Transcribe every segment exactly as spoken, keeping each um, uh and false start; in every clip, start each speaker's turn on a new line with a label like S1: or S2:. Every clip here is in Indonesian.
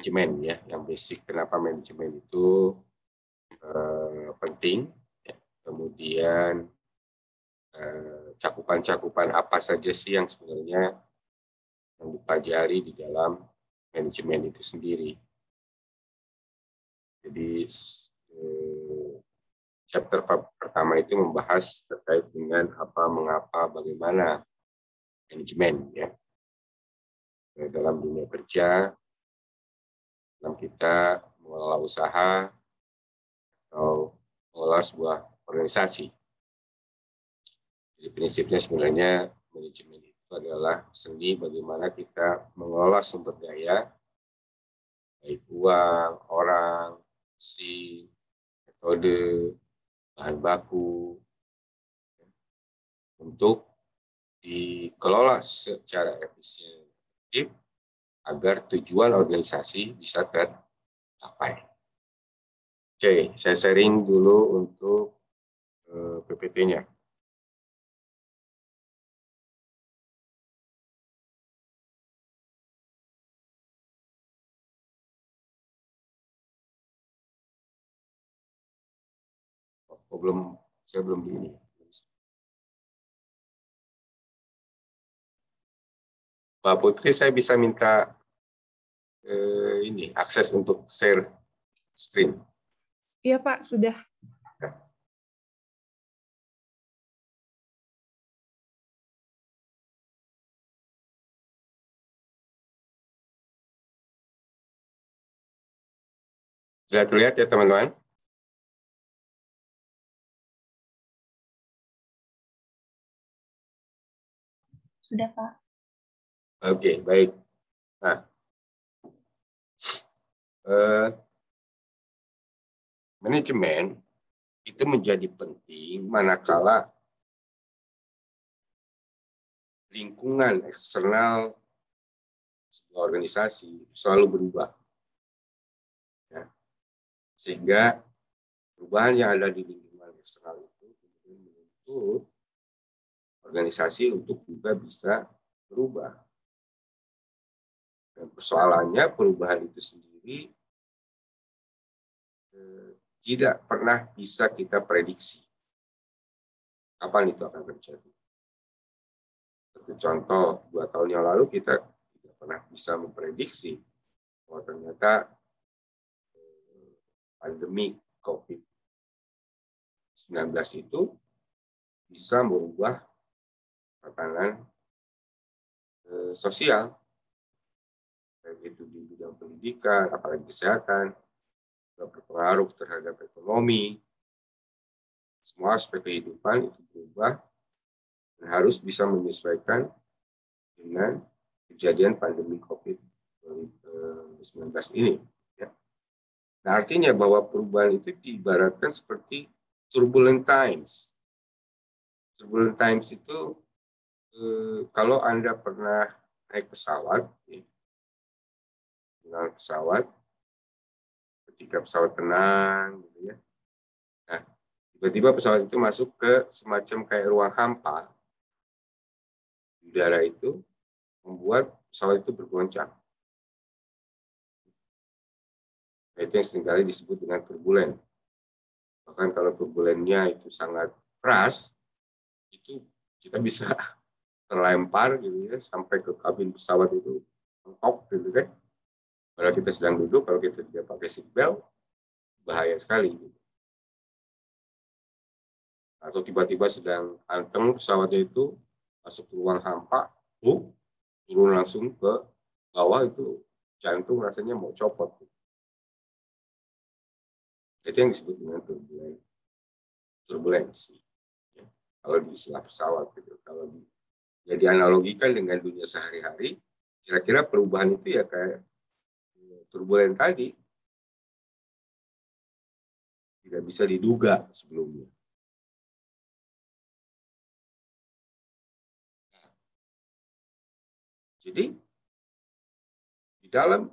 S1: manajemen ya, yang basic kenapa manajemen itu eh, penting. Ya. Kemudian eh, cakupan-cakupan apa saja sih yang sebenarnya yang dipelajari di dalam manajemen itu sendiri. Jadi eh, chapter pertama itu membahas terkait dengan apa, mengapa, bagaimana manajemen ya dalam dunia kerja, dalam kita mengelola usaha atau mengelola sebuah organisasi. Jadi prinsipnya sebenarnya manajemen itu adalah seni bagaimana kita mengelola sumber daya, baik uang, orang, si, metode, bahan baku, untuk dikelola secara efisien agar tujuan organisasi bisa tercapai. Oke, saya sharing dulu untuk eh, P P T-nya. Oh, belum, saya belum di ini. Pak Putri, saya bisa minta eh, ini akses untuk share screen.
S2: Iya Pak, sudah.
S1: Ya. Sudah terlihat ya teman-teman?
S2: Sudah Pak.
S1: Oke, baik. Nah, eh, manajemen itu menjadi penting manakala lingkungan eksternal sebuah organisasi selalu berubah. Ya. Sehingga perubahan yang ada di lingkungan eksternal itu kemudian menuntut organisasi untuk juga bisa berubah. Dan persoalannya perubahan itu sendiri eh, tidak pernah bisa kita prediksi kapan itu akan terjadi. Seperti contoh, dua tahun yang lalu kita tidak pernah bisa memprediksi bahwa ternyata eh, pandemi COVID sembilan belas itu bisa merubah tatanan eh, sosial, baik itu di bidang pendidikan, apalagi kesehatan, berpengaruh terhadap ekonomi, semua aspek kehidupan itu berubah dan harus bisa menyesuaikan dengan kejadian pandemi COVID sembilan belas ini. Ya. Nah, artinya bahwa perubahan itu diibaratkan seperti turbulent times. Turbulent times itu eh, kalau Anda pernah naik pesawat, ya, dengan pesawat, ketika pesawat tenang, gitu ya. Nah, tiba-tiba pesawat itu masuk ke semacam kayak ruang hampa di udara itu, membuat pesawat itu bergoncang. Nah, itu yang seringkali disebut dengan turbulen. Bahkan kalau turbulennya itu sangat keras, itu kita bisa terlempar gitu ya sampai ke kabin pesawat itu mentok gitu kan. Kalau kita sedang duduk, kalau kita tidak pakai seatbelt, bahaya sekali. Gitu. Atau tiba-tiba sedang anteng pesawatnya itu masuk ke ruang hampa, uh, turun langsung ke bawah itu jantung rasanya mau copot. Gitu. Itu yang disebut dengan turbulensi. turbulensi. Ya. Kalau di istilah pesawat gitu. Kalau di, ya dianalogikan dengan dunia sehari-hari, kira-kira perubahan itu ya kayak turbulen tadi. Tidak bisa diduga sebelumnya. Jadi, di dalam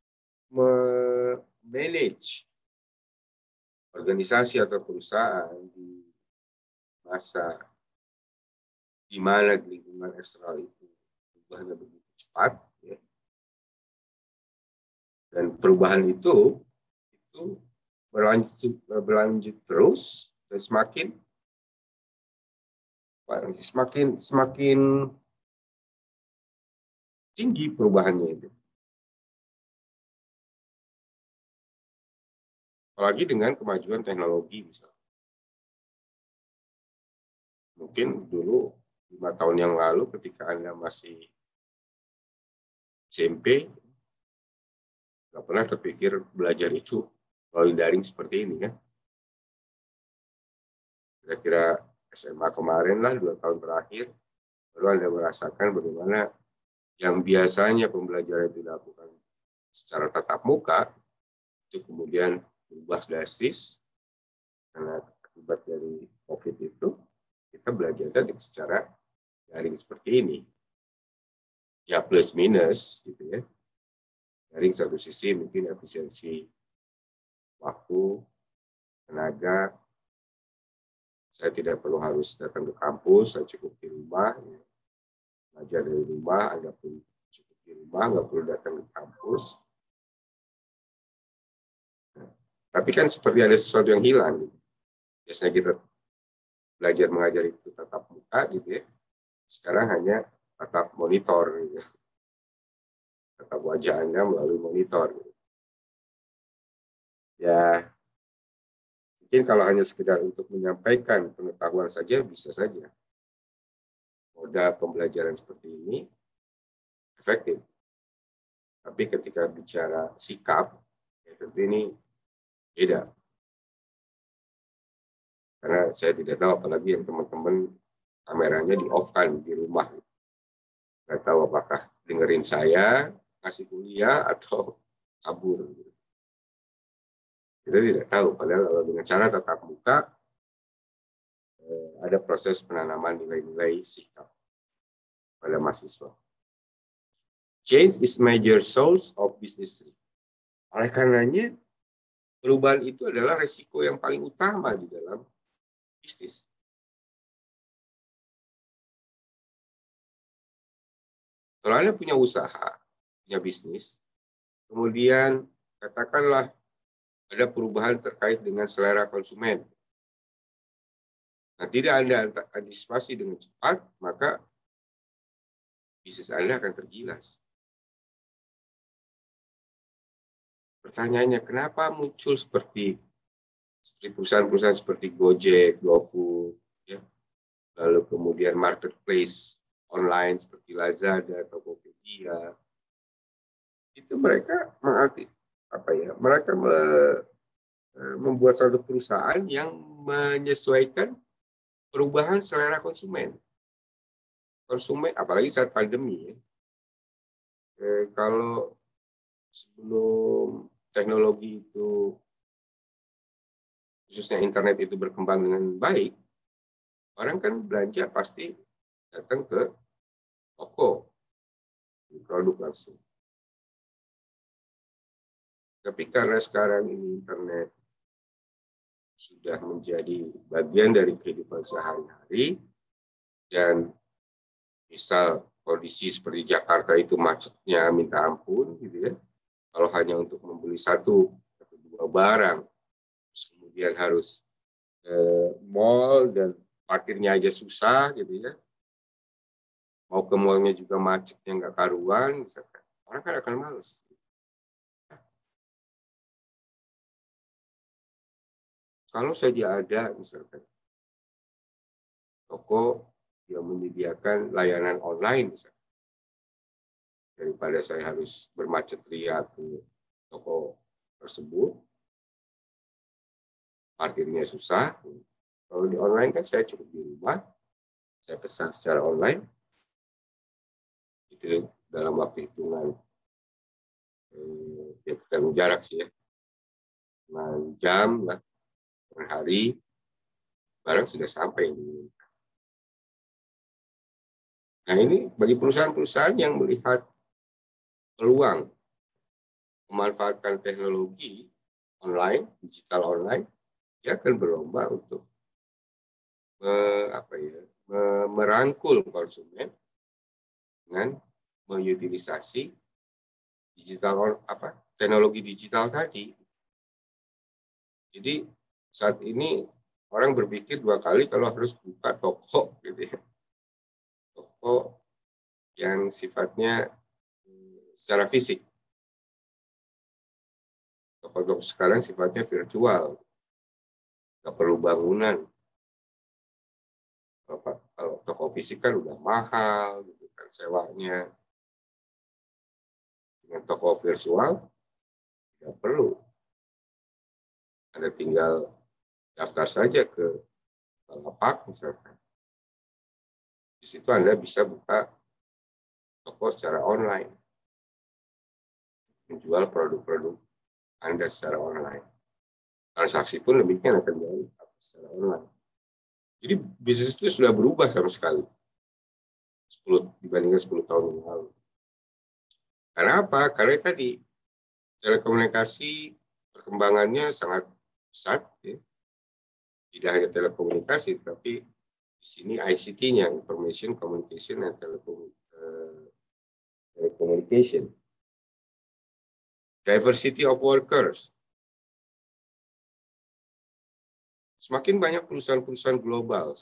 S1: manage organisasi atau perusahaan di masa di mana lingkungan eksternal itu perubahannya begitu cepat, ya, Dan perubahan itu itu berlanjut berlanjut terus dan semakin semakin semakin tinggi perubahannya itu. Apalagi dengan kemajuan teknologi misalnya. Mungkin dulu lima tahun yang lalu ketika Anda masih S M P, nggak pernah terpikir belajar itu melalui daring seperti ini kan. Kira-kira S M A kemarin lah, dua tahun terakhir, baru Anda merasakan bagaimana yang biasanya pembelajaran dilakukan secara tatap muka, itu kemudian berubah drastis karena akibat dari COVID itu, kita belajar secara daring seperti ini. Ya plus minus gitu ya. Daring satu sisi mungkin efisiensi waktu, tenaga. Saya tidak perlu harus datang ke kampus, saya cukup di rumah. Ya. Belajar dari rumah, Anda pun cukup di rumah, nggak perlu datang ke kampus. Nah, tapi kan seperti ada sesuatu yang hilang. Gitu. Biasanya kita belajar mengajar itu tatap muka gitu ya. Sekarang hanya tatap monitor. Gitu. Tatap wajah Anda melalui monitor. Gitu. Ya, mungkin kalau hanya sekedar untuk menyampaikan pengetahuan saja, bisa saja. Moda pembelajaran seperti ini efektif. Tapi ketika bicara sikap, ya tentu ini beda. Karena saya tidak tahu, apalagi yang teman-teman kameranya di-off-kan di rumah. Nggak tahu apakah dengerin saya, ngasih kuliah, atau kabur. Kita tidak tahu, padahal kalau dengan cara tatap muka, ada proses penanaman nilai-nilai sikap pada mahasiswa. Change is major source of business risk. Oleh karenanya, perubahan itu adalah resiko yang paling utama di dalam bisnis. Kalau Anda punya usaha, punya bisnis, kemudian katakanlah ada perubahan terkait dengan selera konsumen. Nah, tidak Anda antisipasi dengan cepat, maka bisnis Anda akan tergilas. Pertanyaannya, kenapa muncul seperti seperti perusahaan-perusahaan seperti Gojek, GoFood, ya, lalu kemudian marketplace online seperti Lazada, Tokopedia, itu mereka mengerti apa ya? Mereka me, membuat satu perusahaan yang menyesuaikan perubahan selera konsumen. Konsumen, apalagi saat pandemi, ya. Eh, kalau sebelum teknologi itu, khususnya internet itu berkembang dengan baik, orang kan belanja pasti datang ke toko, produk langsung. Tapi karena sekarang ini internet sudah menjadi bagian dari kehidupan sehari-hari, dan misal kondisi seperti Jakarta itu macetnya minta ampun, gitu ya. Kalau hanya untuk membeli satu atau dua barang, terus kemudian harus eh, mall dan parkirnya aja susah, gitu ya. Mau ke mallnya juga macetnya nggak karuan, misalkan. Orang kan akan males. Kalau saja ada, misalkan, toko yang menyediakan layanan online, misalkan, daripada saya harus bermacet ria ke toko tersebut, parkirnya susah. Kalau di online kan saya cukup di rumah, saya pesan secara online, itu dalam waktu hitungan, eh, ya tergantung jarak sih ya, enam jam lah per hari, barang sudah sampai. Nah ini bagi perusahaan-perusahaan yang melihat peluang memanfaatkan teknologi online, digital online, dia akan berlomba untuk me, apa ya, me, merangkul konsumen dengan mengutilisasi digital apa teknologi digital tadi. Jadi saat ini orang berpikir dua kali kalau harus buka toko, gitu ya. Toko yang sifatnya secara fisik. Toko-toko sekarang sifatnya virtual, nggak perlu bangunan. Kalau toko fisik kan udah mahal, gitu kan sewanya. Dengan toko virtual nggak perlu. Anda tinggal daftar saja ke Bukalapak misalkan. Di situ Anda bisa buka toko secara online, menjual produk-produk Anda secara online. Transaksi pun demikian akan terjadi secara online. Jadi bisnis itu sudah berubah sama sekali sepuluh dibandingkan sepuluh tahun yang lalu. Karena apa? Karena tadi telekomunikasi perkembangannya sangat pesat, ya. Tidak hanya telekomunikasi, tapi di sini I C T-nya, Information Communication and Telecommunication. Diversity of workers. Semakin banyak perusahaan-perusahaan global.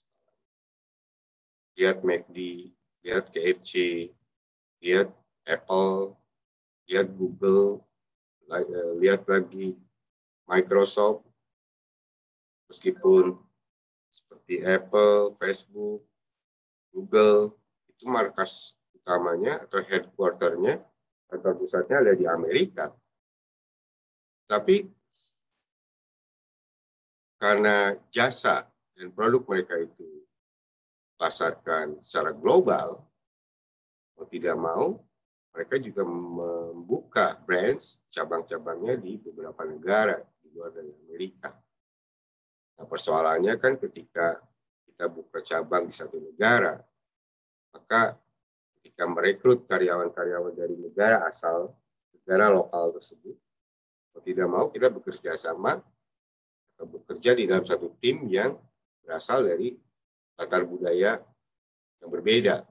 S1: Lihat McD, lihat K F C, lihat Apple, lihat Google, lihat lagi Microsoft. Meskipun seperti Apple, Facebook, Google, itu markas utamanya atau headquarter-nya atau pusatnya ada di Amerika. Tapi karena jasa dan produk mereka itu pasarkan secara global, mau tidak mau, mereka juga membuka branch cabang-cabangnya di beberapa negara di luar dari Amerika. Nah, persoalannya kan ketika kita buka cabang di satu negara, maka ketika merekrut karyawan-karyawan dari negara asal, negara lokal tersebut, mau tidak mau kita bekerja sama atau bekerja di dalam satu tim yang berasal dari latar budaya yang berbeda.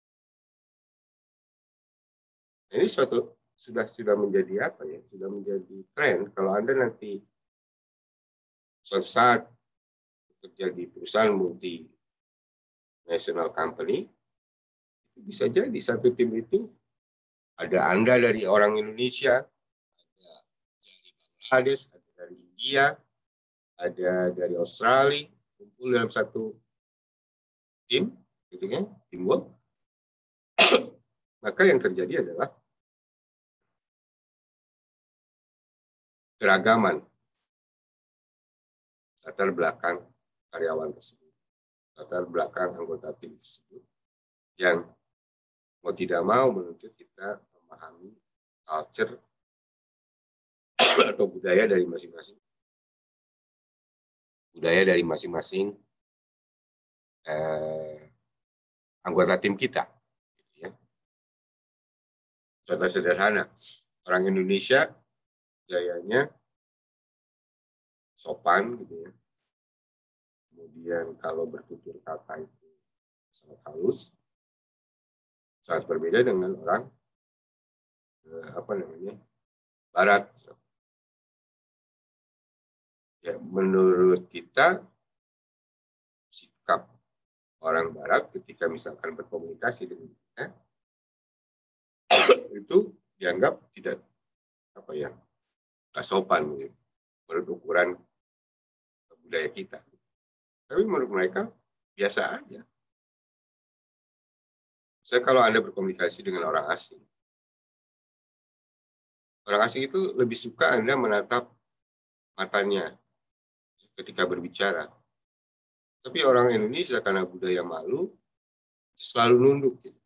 S1: Ini suatu sudah sudah menjadi apa ya? Sudah menjadi tren. Kalau Anda nanti suatu saat bekerja di perusahaan multinational company, bisa jadi satu tim itu ada Anda dari orang Indonesia, ada dari Bangladesh, ada dari India, ada dari Australia, kumpul dalam satu tim, gitu kan, teamwork. Maka yang terjadi adalah keragaman latar belakang karyawan tersebut, latar belakang anggota tim tersebut, yang mau tidak mau menuntut kita memahami culture atau budaya dari masing-masing budaya dari masing-masing eh, anggota tim kita. Gitu ya. Contoh sederhana, orang Indonesia gayanya sopan, gitu ya. Kemudian kalau bertutur kata itu sangat halus, sangat berbeda dengan orang eh, apa namanya Barat. Ya, menurut kita sikap orang Barat ketika misalkan berkomunikasi dengan kita itu dianggap tidak apa ya nggak sopan, gitu, menurut ukuran budaya kita. Tapi menurut mereka biasa aja. Saya kalau Anda berkomunikasi dengan orang asing, orang asing itu lebih suka Anda menatap matanya ketika berbicara. Tapi orang Indonesia karena budaya malu selalu nunduk. Gitu.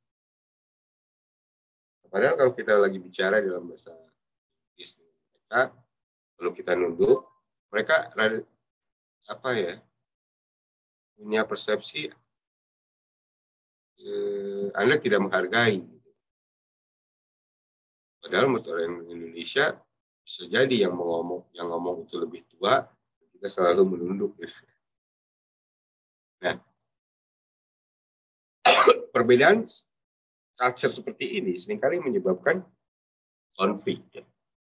S1: Padahal kalau kita lagi bicara dalam bahasa Inggris mereka, kalau kita nunduk, mereka apa ya punya persepsi eh, Anda tidak menghargai. Gitu. Padahal menurut orang Indonesia bisa jadi yang ngomong yang ngomong itu lebih tua, kita selalu menunduk. Gitu. Nah, perbedaan culture seperti ini seringkali menyebabkan konflik. Ya.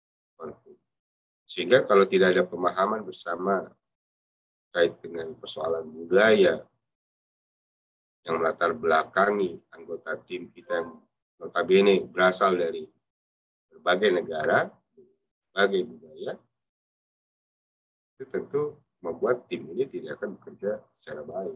S1: Sehingga kalau tidak ada pemahaman bersama terkait dengan persoalan budaya yang melatar belakangi anggota tim kita yang notabene berasal dari berbagai negara, berbagai budaya, itu tentu membuat tim ini tidak akan bekerja secara baik.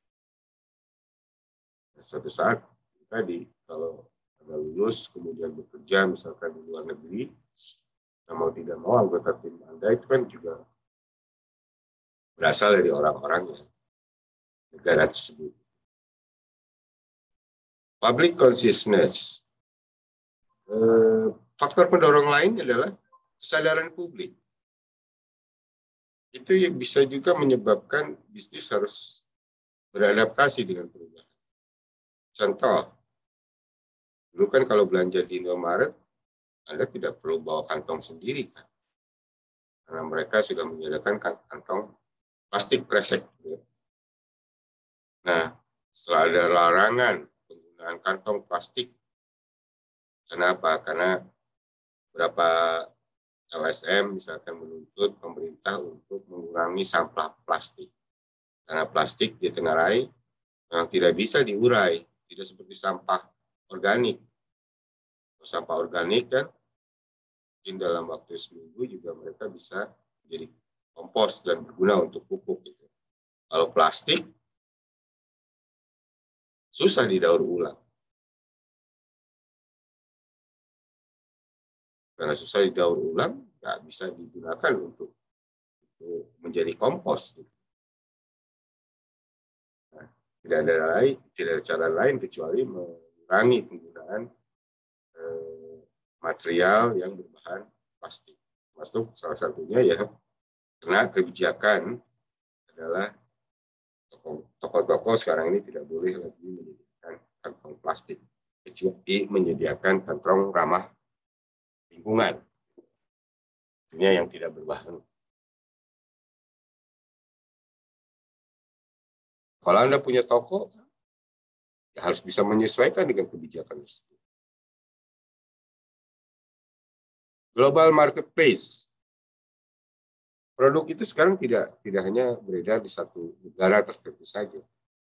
S1: Nah, suatu saat tadi kalau Anda lulus kemudian bekerja misalkan di luar negeri, nah mau tidak mau anggota tim Anda itu kan juga berasal dari orang-orang yang negara tersebut. Public consciousness. Eh, faktor pendorong lain adalah kesadaran publik. Itu yang bisa juga menyebabkan bisnis harus beradaptasi dengan perubahan. Contoh, dulu kan kalau belanja di Indomaret, Anda tidak perlu bawa kantong sendiri kan, karena mereka sudah menyediakan kantong plastik kresek. Nah, setelah ada larangan penggunaan kantong plastik, kenapa? Karena beberapa L S M misalkan menuntut pemerintah untuk mengurangi sampah plastik. Karena plastik ditengarai memang tidak bisa diurai, tidak seperti sampah organik. Sampah organik kan mungkin dalam waktu seminggu juga mereka bisa menjadi kompos dan berguna untuk pupuk. Gitu. Kalau plastik susah didaur ulang. Karena susah didaur ulang, nggak bisa digunakan untuk, untuk menjadi kompos. Gitu. Nah, tidak ada lain, tidak ada cara lain kecuali mengurangi penggunaan eh, material yang berbahan plastik. Masuk salah satunya ya, karena kebijakan adalah toko-toko sekarang ini tidak boleh lagi menyediakan kantong plastik, kecuali menyediakan kantong ramah lingkungan. Ini yang tidak berbahan. Kalau Anda punya toko, ya harus bisa menyesuaikan dengan kebijakan tersebut. Global marketplace. Produk itu sekarang tidak tidak hanya beredar di satu negara tertentu saja.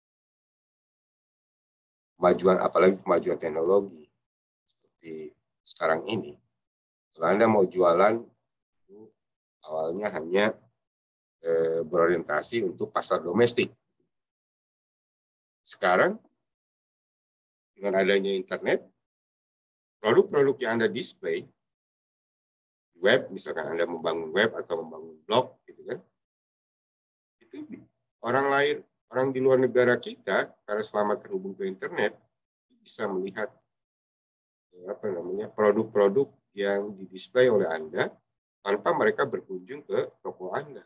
S1: Kemajuan, apalagi kemajuan teknologi seperti sekarang ini. Kalau Anda mau jualan, awalnya hanya eh, berorientasi untuk pasar domestik. Sekarang, dengan adanya internet, produk-produk yang Anda display, web, misalkan Anda membangun web atau membangun blog, gitu kan, itu orang lain, orang di luar negara kita, karena selama terhubung ke internet, bisa melihat apa namanya produk-produk yang didisplay oleh Anda tanpa mereka berkunjung ke toko Anda.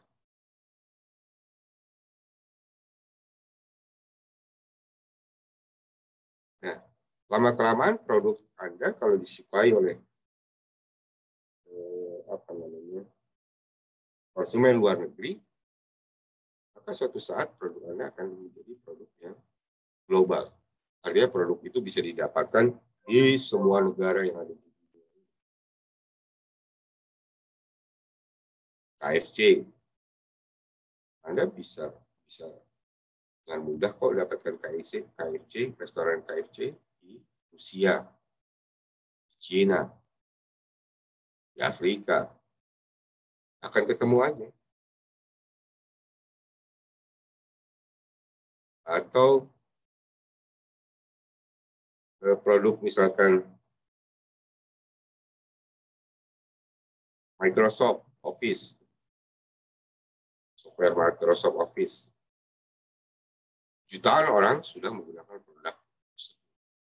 S1: Nah, lama-kelamaan produk Anda kalau disukai oleh eh, apa namanya konsumen luar negeri, maka suatu saat produk Anda akan menjadi produk yang global. Artinya produk itu bisa didapatkan di semua negara yang ada di dunia. K F C, Anda bisa bisa dengan mudah kok dapatkan K F C, K F C, restoran K F C di Rusia, di Cina, di Afrika, akan ketemu aja. Atau produk misalkan Microsoft Office, software Microsoft Office. Jutaan orang sudah menggunakan produk tersebut.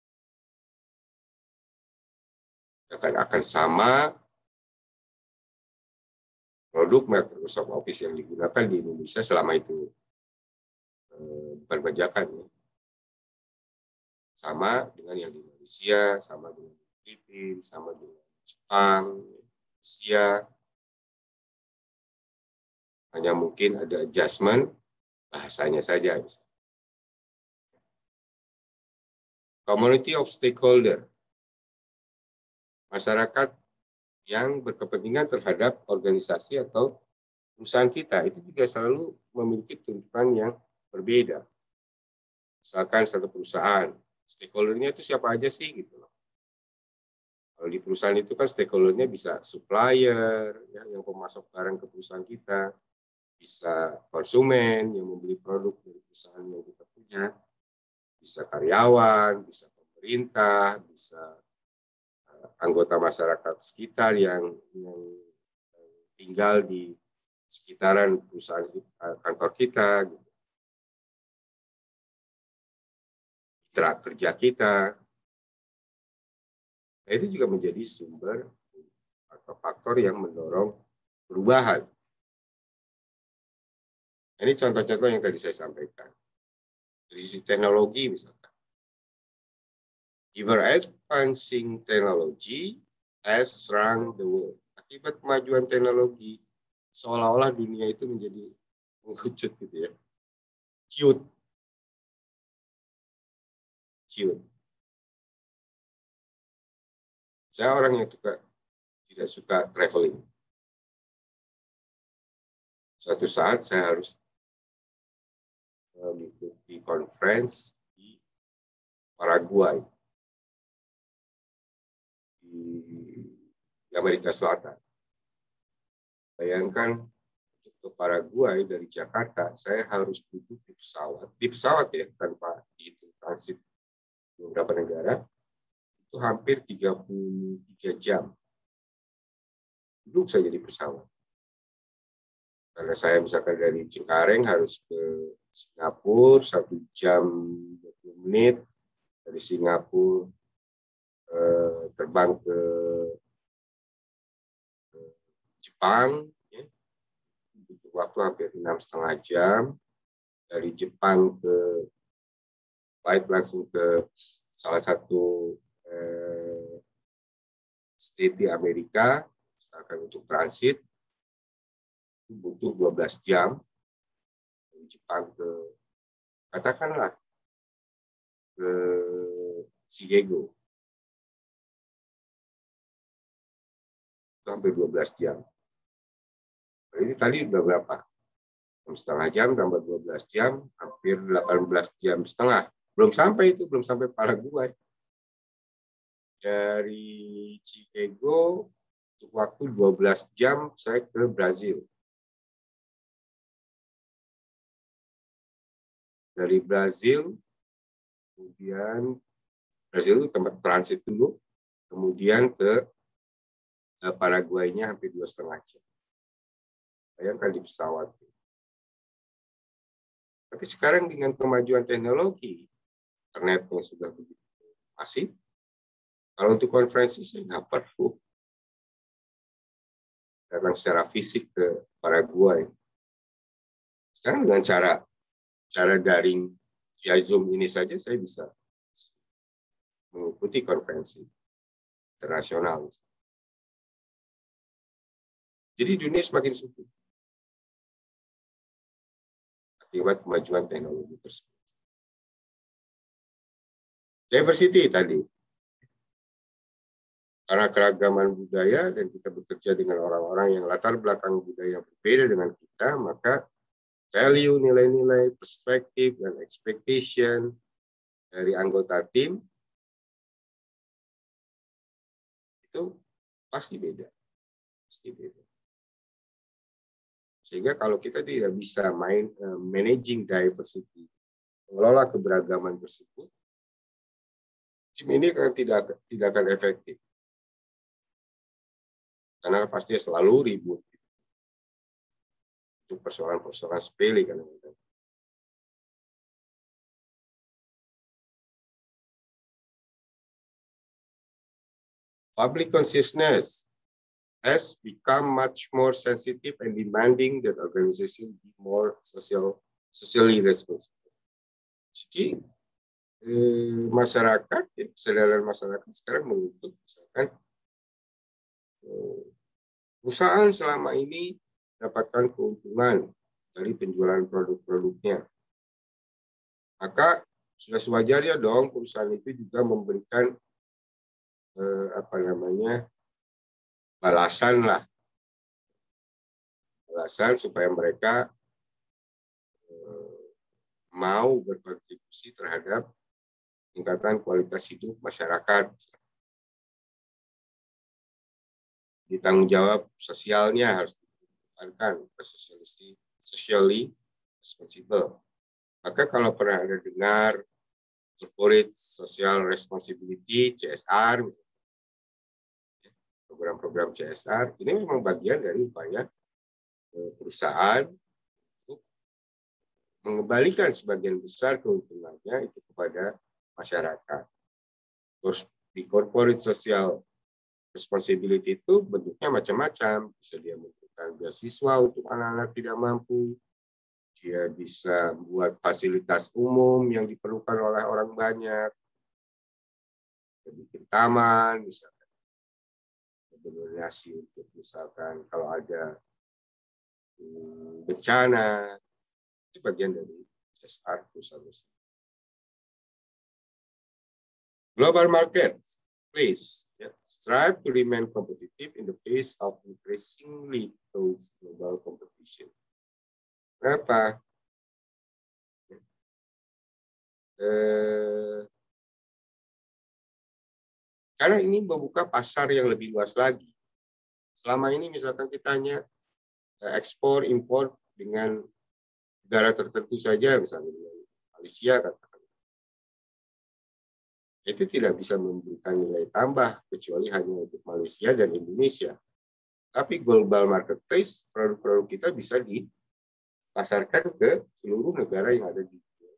S1: Akan akan sama produk Microsoft Office yang digunakan di Indonesia selama itu eh, bukan bajakan ya. Sama dengan yang di Indonesia, sama dengan di Filipina, sama dengan Jepang, Rusia. Hanya mungkin ada adjustment bahasanya saja. Community of stakeholder. Masyarakat yang berkepentingan terhadap organisasi atau perusahaan kita. Itu juga selalu memiliki tuntutan yang berbeda. Misalkan satu perusahaan, stakeholder-nya itu siapa aja sih gitu loh. Kalau di perusahaan itu kan stakeholder-nya bisa supplier, ya, yang pemasok barang ke perusahaan kita, bisa konsumen yang membeli produk dari perusahaan yang kita punya, bisa karyawan, bisa pemerintah, bisa uh, anggota masyarakat sekitar yang, yang tinggal di sekitaran perusahaan kita, kantor kita, gitu. Mitra kerja kita. Nah, itu juga menjadi sumber atau faktor yang mendorong perubahan. Ini contoh-contoh yang tadi saya sampaikan. Dari sisi teknologi misalkan. Ever advancing technology has shrunk the world. Akibat kemajuan teknologi, seolah-olah dunia itu menjadi mengerucut gitu ya. Cute. Cute. Saya orang yang juga tidak suka traveling. Suatu saat saya harus mengikuti conference di Paraguay, di Amerika Selatan. Bayangkan untuk ke Paraguay dari Jakarta, saya harus duduk di pesawat, di pesawat ya, tanpa dihitung transit beberapa negara, itu hampir tiga puluh tiga jam. Duduk saja di pesawat. Karena saya misalkan dari Cengkareng harus ke Singapura, satu jam dua puluh menit, dari Singapura eh, terbang ke, ke Jepang, ya. Butuh waktu hampir enam setengah jam, dari Jepang ke flight langsung ke salah satu eh, state di Amerika, misalkan untuk transit, itu butuh dua belas jam, dari Jepang ke, katakanlah, ke Chicago. Itu hampir dua belas jam. Nah, ini tadi udah berapa? enam setengah jam tambah dua belas jam, hampir delapan belas jam setengah. Belum sampai itu, belum sampai Paraguay. Dari Chicago, untuk waktu dua belas jam, saya ke Brazil. Dari Brazil, kemudian Brazil itu tempat transit dulu, kemudian ke Paraguay-nya hampir dua setengah jam. Bayangkan di pesawat. Tapi sekarang dengan kemajuan teknologi, internetnya sudah begitu masif. Kalau untuk konferensi saya nggak perlu datang secara fisik ke Paraguay. Sekarang dengan cara cara daring via Zoom ini saja saya bisa mengikuti konferensi internasional. Jadi dunia semakin sempit akibat kemajuan teknologi tersebut. Diversity tadi. Karena keragaman budaya dan kita bekerja dengan orang-orang yang latar belakang budaya berbeda dengan kita, maka value, nilai-nilai, perspektif, dan expectation dari anggota tim itu pasti beda. Pasti beda. Sehingga kalau kita tidak bisa main uh, managing diversity, mengelola keberagaman tersebut, tim ini akan tidak tidak akan efektif. Karena pasti selalu ribut. Itu persoalan-persoalan sepele kadang-kadang. Public consciousness has become much more sensitive and demanding that organization be more social, socially responsible. Jadi eh, masyarakat, ya, kesadaran masyarakat sekarang menuntut misalkan eh, perusahaan selama ini mendapatkan keuntungan dari penjualan produk-produknya. Maka sudah sewajarnya dong perusahaan itu juga memberikan eh, apa namanya balasan lah, balasan supaya mereka eh, mau berkontribusi terhadap peningkatan kualitas hidup masyarakat. Di tanggung jawab sosialnya harus ditekankan, socially, socially responsible. Maka kalau pernah ada dengar corporate social responsibility C S R, program-program C S R, ini memang bagian dari upaya perusahaan untuk mengembalikan sebagian besar keuntungannya itu kepada masyarakat. Terus di corporate social responsibility itu bentuknya macam-macam. Bisa dia memberikan beasiswa untuk anak-anak tidak mampu. Dia bisa membuat fasilitas umum yang diperlukan oleh orang banyak. Dia bikin taman, misalkan. Berdonasi untuk misalkan kalau ada hmm, bencana. Itu bagian dari C S R perusahaan. Global markets. Please yeah, strive to remain competitive in the face of increasingly close global competition. Kenapa? Eh, karena ini membuka pasar yang lebih luas lagi. Selama ini misalkan kita hanya ekspor impor dengan negara tertentu saja, misalnya dengan Malaysia katakan. Itu tidak bisa memberikan nilai tambah kecuali hanya untuk Malaysia dan Indonesia. Tapi global marketplace, produk-produk kita bisa dipasarkan ke seluruh negara yang ada di dunia.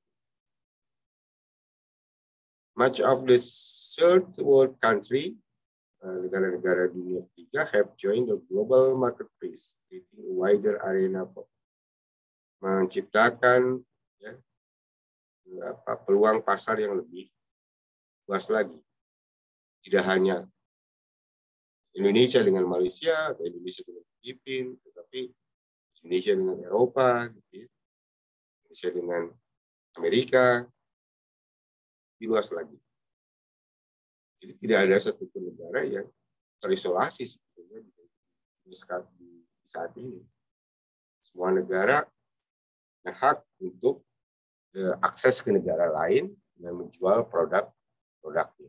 S1: Much of the third world country, negara-negara dunia ketiga, have joined the global marketplace, creating a wider arena for menciptakan ya, apa, peluang pasar yang lebih luas lagi. Tidak hanya Indonesia dengan Malaysia atau Indonesia dengan Filipina, tetapi Indonesia dengan Eropa, gitu ya. Indonesia dengan Amerika, lebih luas lagi. Jadi tidak ada satu negara yang terisolasi sebetulnya di saat ini. Semua negara punya hak untuk eh, akses ke negara lain dan menjual produk produknya.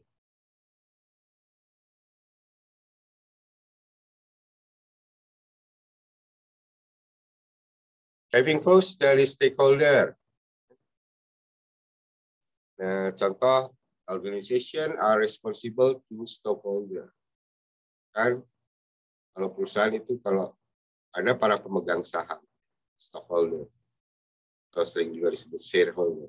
S1: Having close dari stakeholder. Nah, contoh, organization are responsible to stakeholder. Kan, kalau perusahaan itu kalau ada para pemegang saham, stakeholder, atau sering juga disebut shareholder.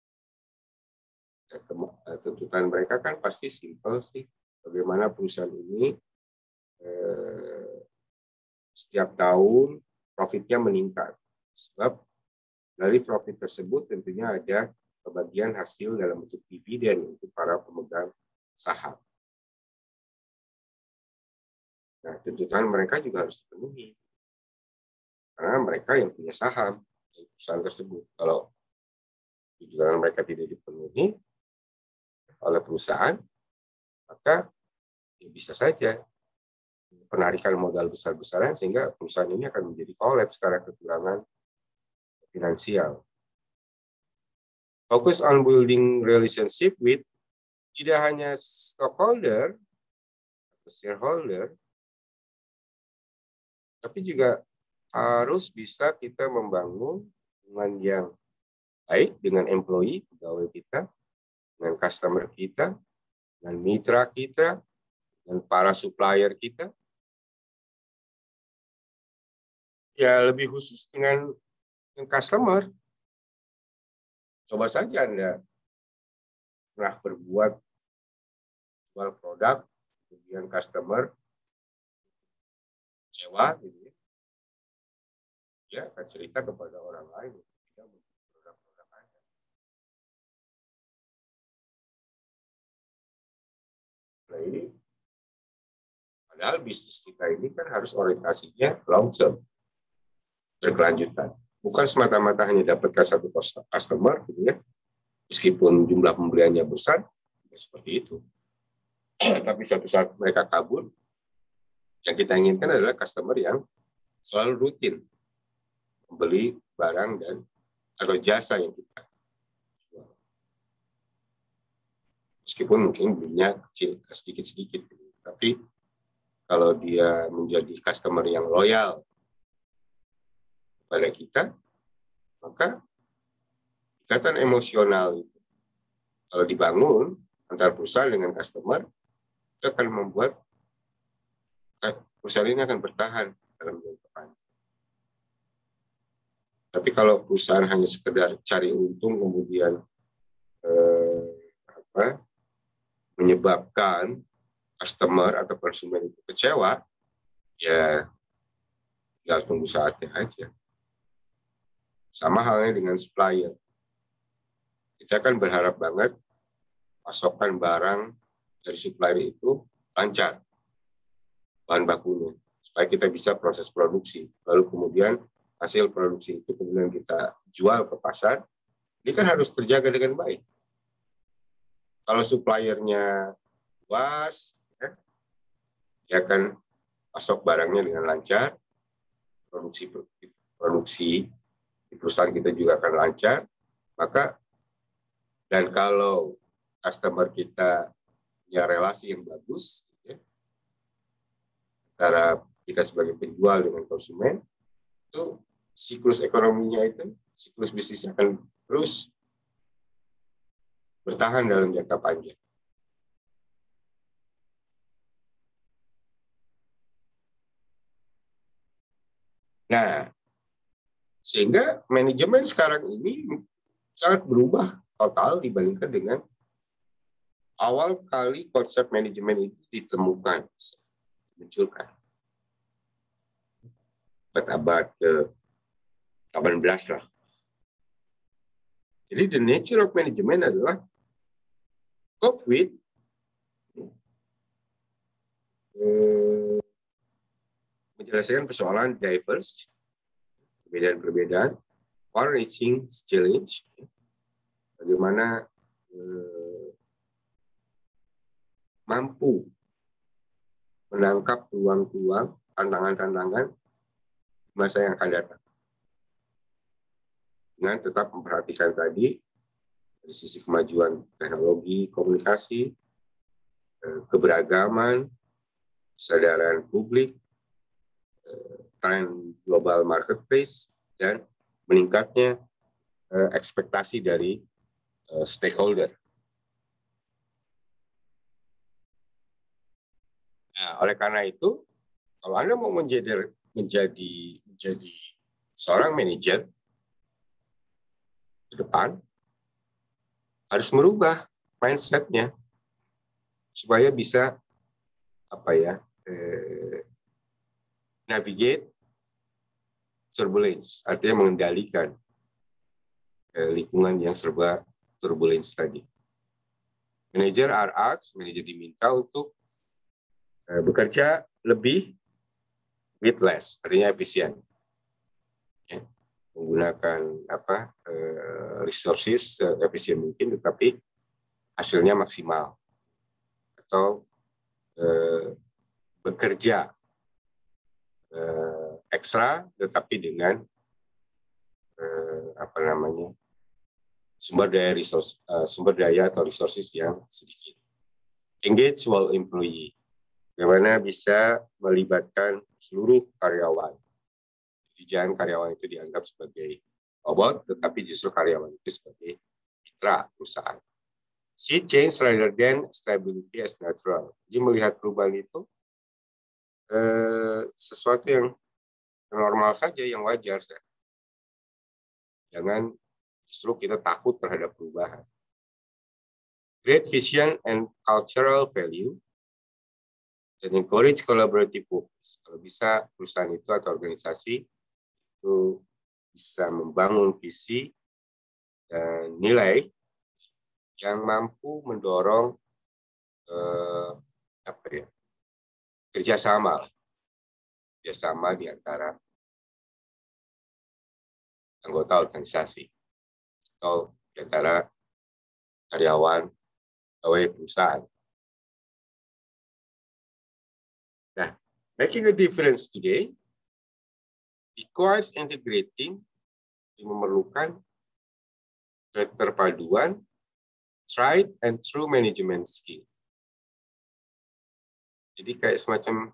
S1: Tuntutan mereka kan pasti simpel sih. Bagaimana perusahaan ini eh, setiap tahun profitnya meningkat. Sebab dari profit tersebut tentunya ada pembagian hasil dalam bentuk dividen untuk para pemegang saham. Nah, tuntutan mereka juga harus dipenuhi. Karena mereka yang punya saham di perusahaan tersebut. Kalau tuntutan mereka tidak dipenuhi oleh perusahaan, maka ya bisa saja penarikan modal besar-besaran sehingga perusahaan ini akan menjadi kolaps karena kekurangan finansial. Fokus on building relationship with tidak hanya stockholder atau shareholder, tapi juga harus bisa kita membangun hubungan yang baik dengan employee, pegawai kita, dengan customer kita, dengan mitra kita, dan para supplier kita. Ya lebih khusus dengan, dengan customer. Coba saja Anda pernah berbuat jual produk, kemudian customer kecewa, gitu ya. Dia akan cerita kepada orang lain tidak membeli produk-produk Anda. Nah ini, padahal bisnis kita ini kan harus orientasinya long term, berkelanjutan. Bukan semata-mata hanya dapatkan satu customer, gitu ya. Meskipun jumlah pembeliannya besar, ya seperti itu. Tapi suatu saat mereka kabur, Yang kita inginkan adalah customer yang selalu rutin membeli barang dan atau jasa yang kita jual. Meskipun mungkin belinya kecil, sedikit-sedikit. Tapi kalau dia menjadi customer yang loyal pada kita, maka ikatan emosional itu kalau dibangun antara perusahaan dengan customer, itu akan membuat perusahaan ini akan bertahan dalam jangka panjang. Tapi kalau perusahaan hanya sekedar cari untung kemudian eh, apa, menyebabkan customer atau konsumen itu kecewa, ya tinggal tunggu saatnya aja. Sama halnya dengan supplier. Kita kan berharap banget pasokan barang dari supplier itu lancar bahan bakunya, supaya kita bisa proses produksi. Lalu kemudian hasil produksi itu kemudian kita jual ke pasar, ini kan harus terjaga dengan baik. Kalau suppliernya luas, ya, dia akan pasok barangnya dengan lancar, produksi produksi di perusahaan kita juga akan lancar, maka dan kalau customer kita punya relasi yang bagus, ya, antara kita sebagai penjual dengan konsumen, itu siklus ekonominya itu, siklus bisnisnya akan terus bertahan dalam jangka panjang. Nah, sehingga manajemen sekarang ini sangat berubah total dibandingkan dengan awal kali konsep manajemen itu ditemukan, munculkan. Abad ke delapan belas lah. Jadi the nature of management adalah cope with eh, menyelesaikan persoalan diverse, perbedaan-perbedaan, far-reaching challenge, bagaimana eh, mampu menangkap peluang-peluang, tantangan-tantangan masa yang akan datang. Dengan tetap memperhatikan tadi dari sisi kemajuan teknologi, komunikasi, keberagaman, kesadaran publik, tren global marketplace, dan meningkatnya ekspektasi dari stakeholder. Nah, oleh karena itu, kalau Anda mau menjadi menjadi menjadi seorang manajer ke depan, harus merubah mindset-nya supaya bisa apa ya eh, navigate turbulence, artinya mengendalikan eh, lingkungan yang serba turbulence tadi. Manager are asked, manajer diminta untuk eh, bekerja lebih with less, artinya efisien. Ya, menggunakan apa eh, resources efisien mungkin, tetapi hasilnya maksimal. Atau eh, bekerja eh, ekstra, tetapi dengan eh, apa namanya sumber daya resource, uh, sumber daya atau resources yang sedikit. Engage all employee, bagaimana bisa melibatkan seluruh karyawan. Jadi jangan karyawan itu dianggap sebagai robot, tetapi justru karyawan itu sebagai mitra perusahaan. See change rather than stability as natural. Jadi melihat perubahan itu eh, sesuatu yang normal saja, yang wajar. Jangan justru kita takut terhadap perubahan. Great vision and cultural value, dan encourage collaborative focus. Kalau bisa perusahaan itu atau organisasi itu bisa membangun visi dan nilai yang mampu mendorong eh, apa ya, kerjasama, kerjasama di antara anggota organisasi atau di antara karyawan pegawai perusahaan. Nah, Making a difference today requires integrating, memerlukan keterpaduan tried and true management skill. Jadi kayak semacam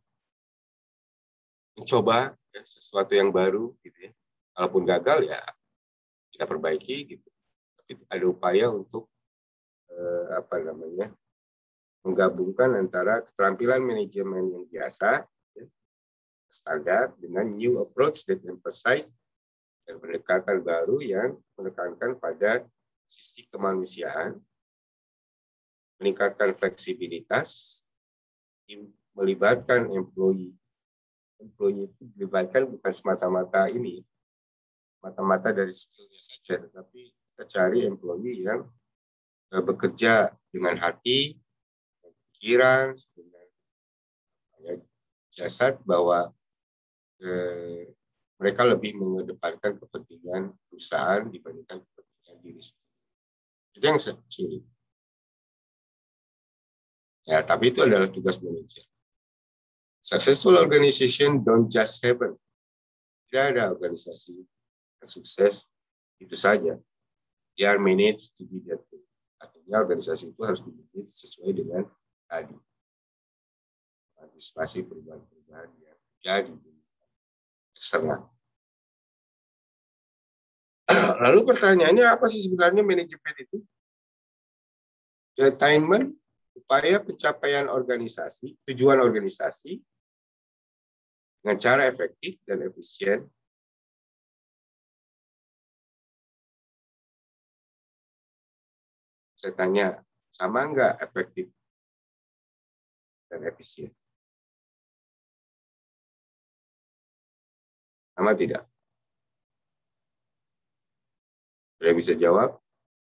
S1: mencoba ya, sesuatu yang baru, gitu ya. Walaupun gagal ya kita perbaiki, gitu. Tapi ada upaya untuk eh, apa namanya menggabungkan antara keterampilan manajemen yang biasa, ya, standar, dengan new approach that emphasize dan pendekatan baru yang menekankan pada sisi kemanusiaan, meningkatkan fleksibilitas, melibatkan employee. Employee itu dilibatkan bukan semata-mata ini, mata-mata dari skillnya saja, tetapi kita cari employee yang uh, bekerja dengan hati, pikiran, dengan ya, jasad, bahwa eh, mereka lebih mengedepankan kepentingan perusahaan dibandingkan kepentingan diri sendiri. Itu yang sulit. Ya, tapi itu adalah tugas manajer. Successful organization don't just happen. Tidak ada organisasi yang sukses itu saja. They are managed to be that way. Artinya organisasi itu harus dimanage sesuai dengan tadi. Antisipasi perubahan-perubahan yang terjadi di eksternal. Lalu pertanyaannya, apa sih sebenarnya manajemen itu? Attainment, upaya pencapaian organisasi, tujuan organisasi dengan cara efektif dan efisien. Saya tanya, sama enggak efektif dan efisien? Sama tidak? Sudah bisa jawab?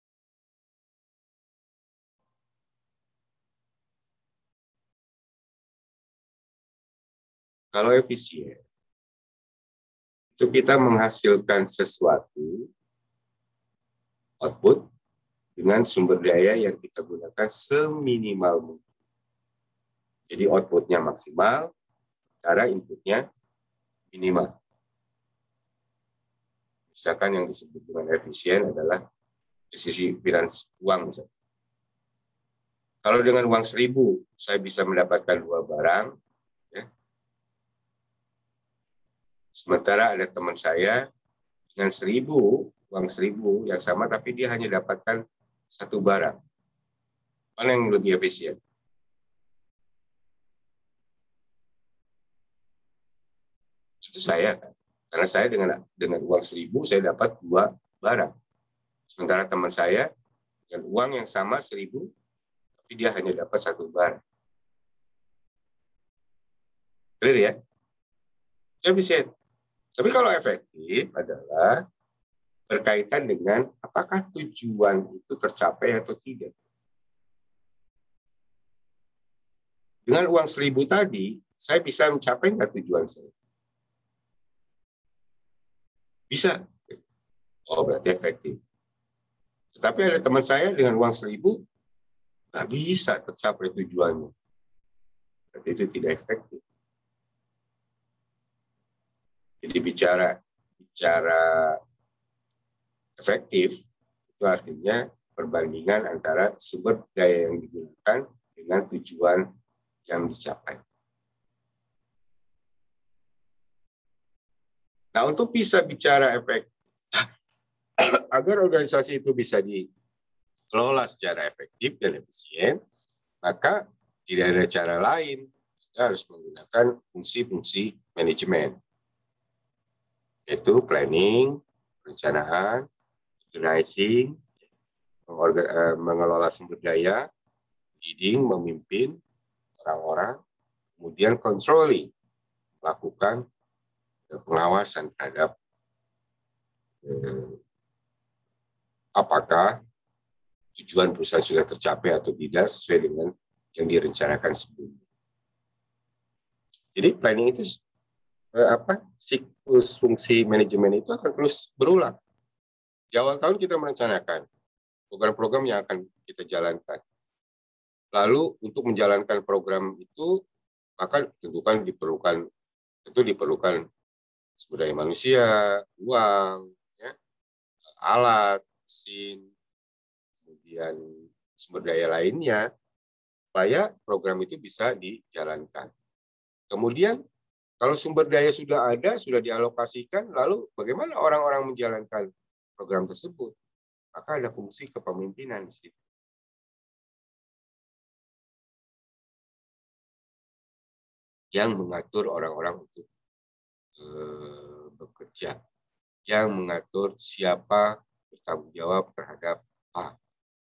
S1: Kalau efisien, itu kita menghasilkan sesuatu, output, dengan sumber daya yang kita gunakan seminimal mungkin. Jadi outputnya maksimal, cara inputnya minimal. Misalkan yang disebut dengan efisien adalah sisi finans uang. Misalkan. Kalau dengan uang seribu, saya bisa mendapatkan dua barang. Ya. Sementara ada teman saya dengan seribu, uang seribu yang sama, tapi dia hanya dapatkan satu barang. Mana yang lebih efisien? Itu saya kan. Karena saya dengan dengan uang seribu saya dapat dua barang. Sementara teman saya dengan uang yang sama seribu, tapi dia hanya dapat satu barang. Clear ya? Efisien. Tapi kalau efektif adalah berkaitan dengan apakah tujuan itu tercapai atau tidak. Dengan uang seribu tadi, saya bisa mencapai nggak tujuan saya? Bisa. Oh, berarti efektif. Tetapi ada teman saya dengan uang seribu, nggak bisa tercapai tujuannya. Berarti itu tidak efektif. Jadi bicara bicara efektif, itu artinya perbandingan antara sumber daya yang digunakan dengan tujuan yang dicapai. Nah, untuk bisa bicara efektif, agar organisasi itu bisa dikelola secara efektif dan efisien, maka tidak ada cara lain. Kita harus menggunakan fungsi-fungsi manajemen, yaitu planning, perencanaan, organizing, mengelola sumber daya, leading, memimpin orang-orang, kemudian controlling, melakukan pengawasan terhadap eh, apakah tujuan perusahaan sudah tercapai atau tidak sesuai dengan yang direncanakan sebelumnya. Jadi planning itu eh, apa siklus fungsi manajemen itu akan terus berulang. Di awal tahun kita merencanakan program-program yang akan kita jalankan. Lalu untuk menjalankan program itu maka tentukan diperlukan Tentu diperlukan sumber daya manusia, uang, ya, alat, mesin, kemudian sumber daya lainnya, supaya program itu bisa dijalankan. Kemudian kalau sumber daya sudah ada, sudah dialokasikan, lalu bagaimana orang-orang menjalankan program tersebut? Maka ada fungsi kepemimpinan di situ. Yang mengatur orang-orang untuk eh, bekerja, yang mengatur siapa bertanggung jawab terhadap apa.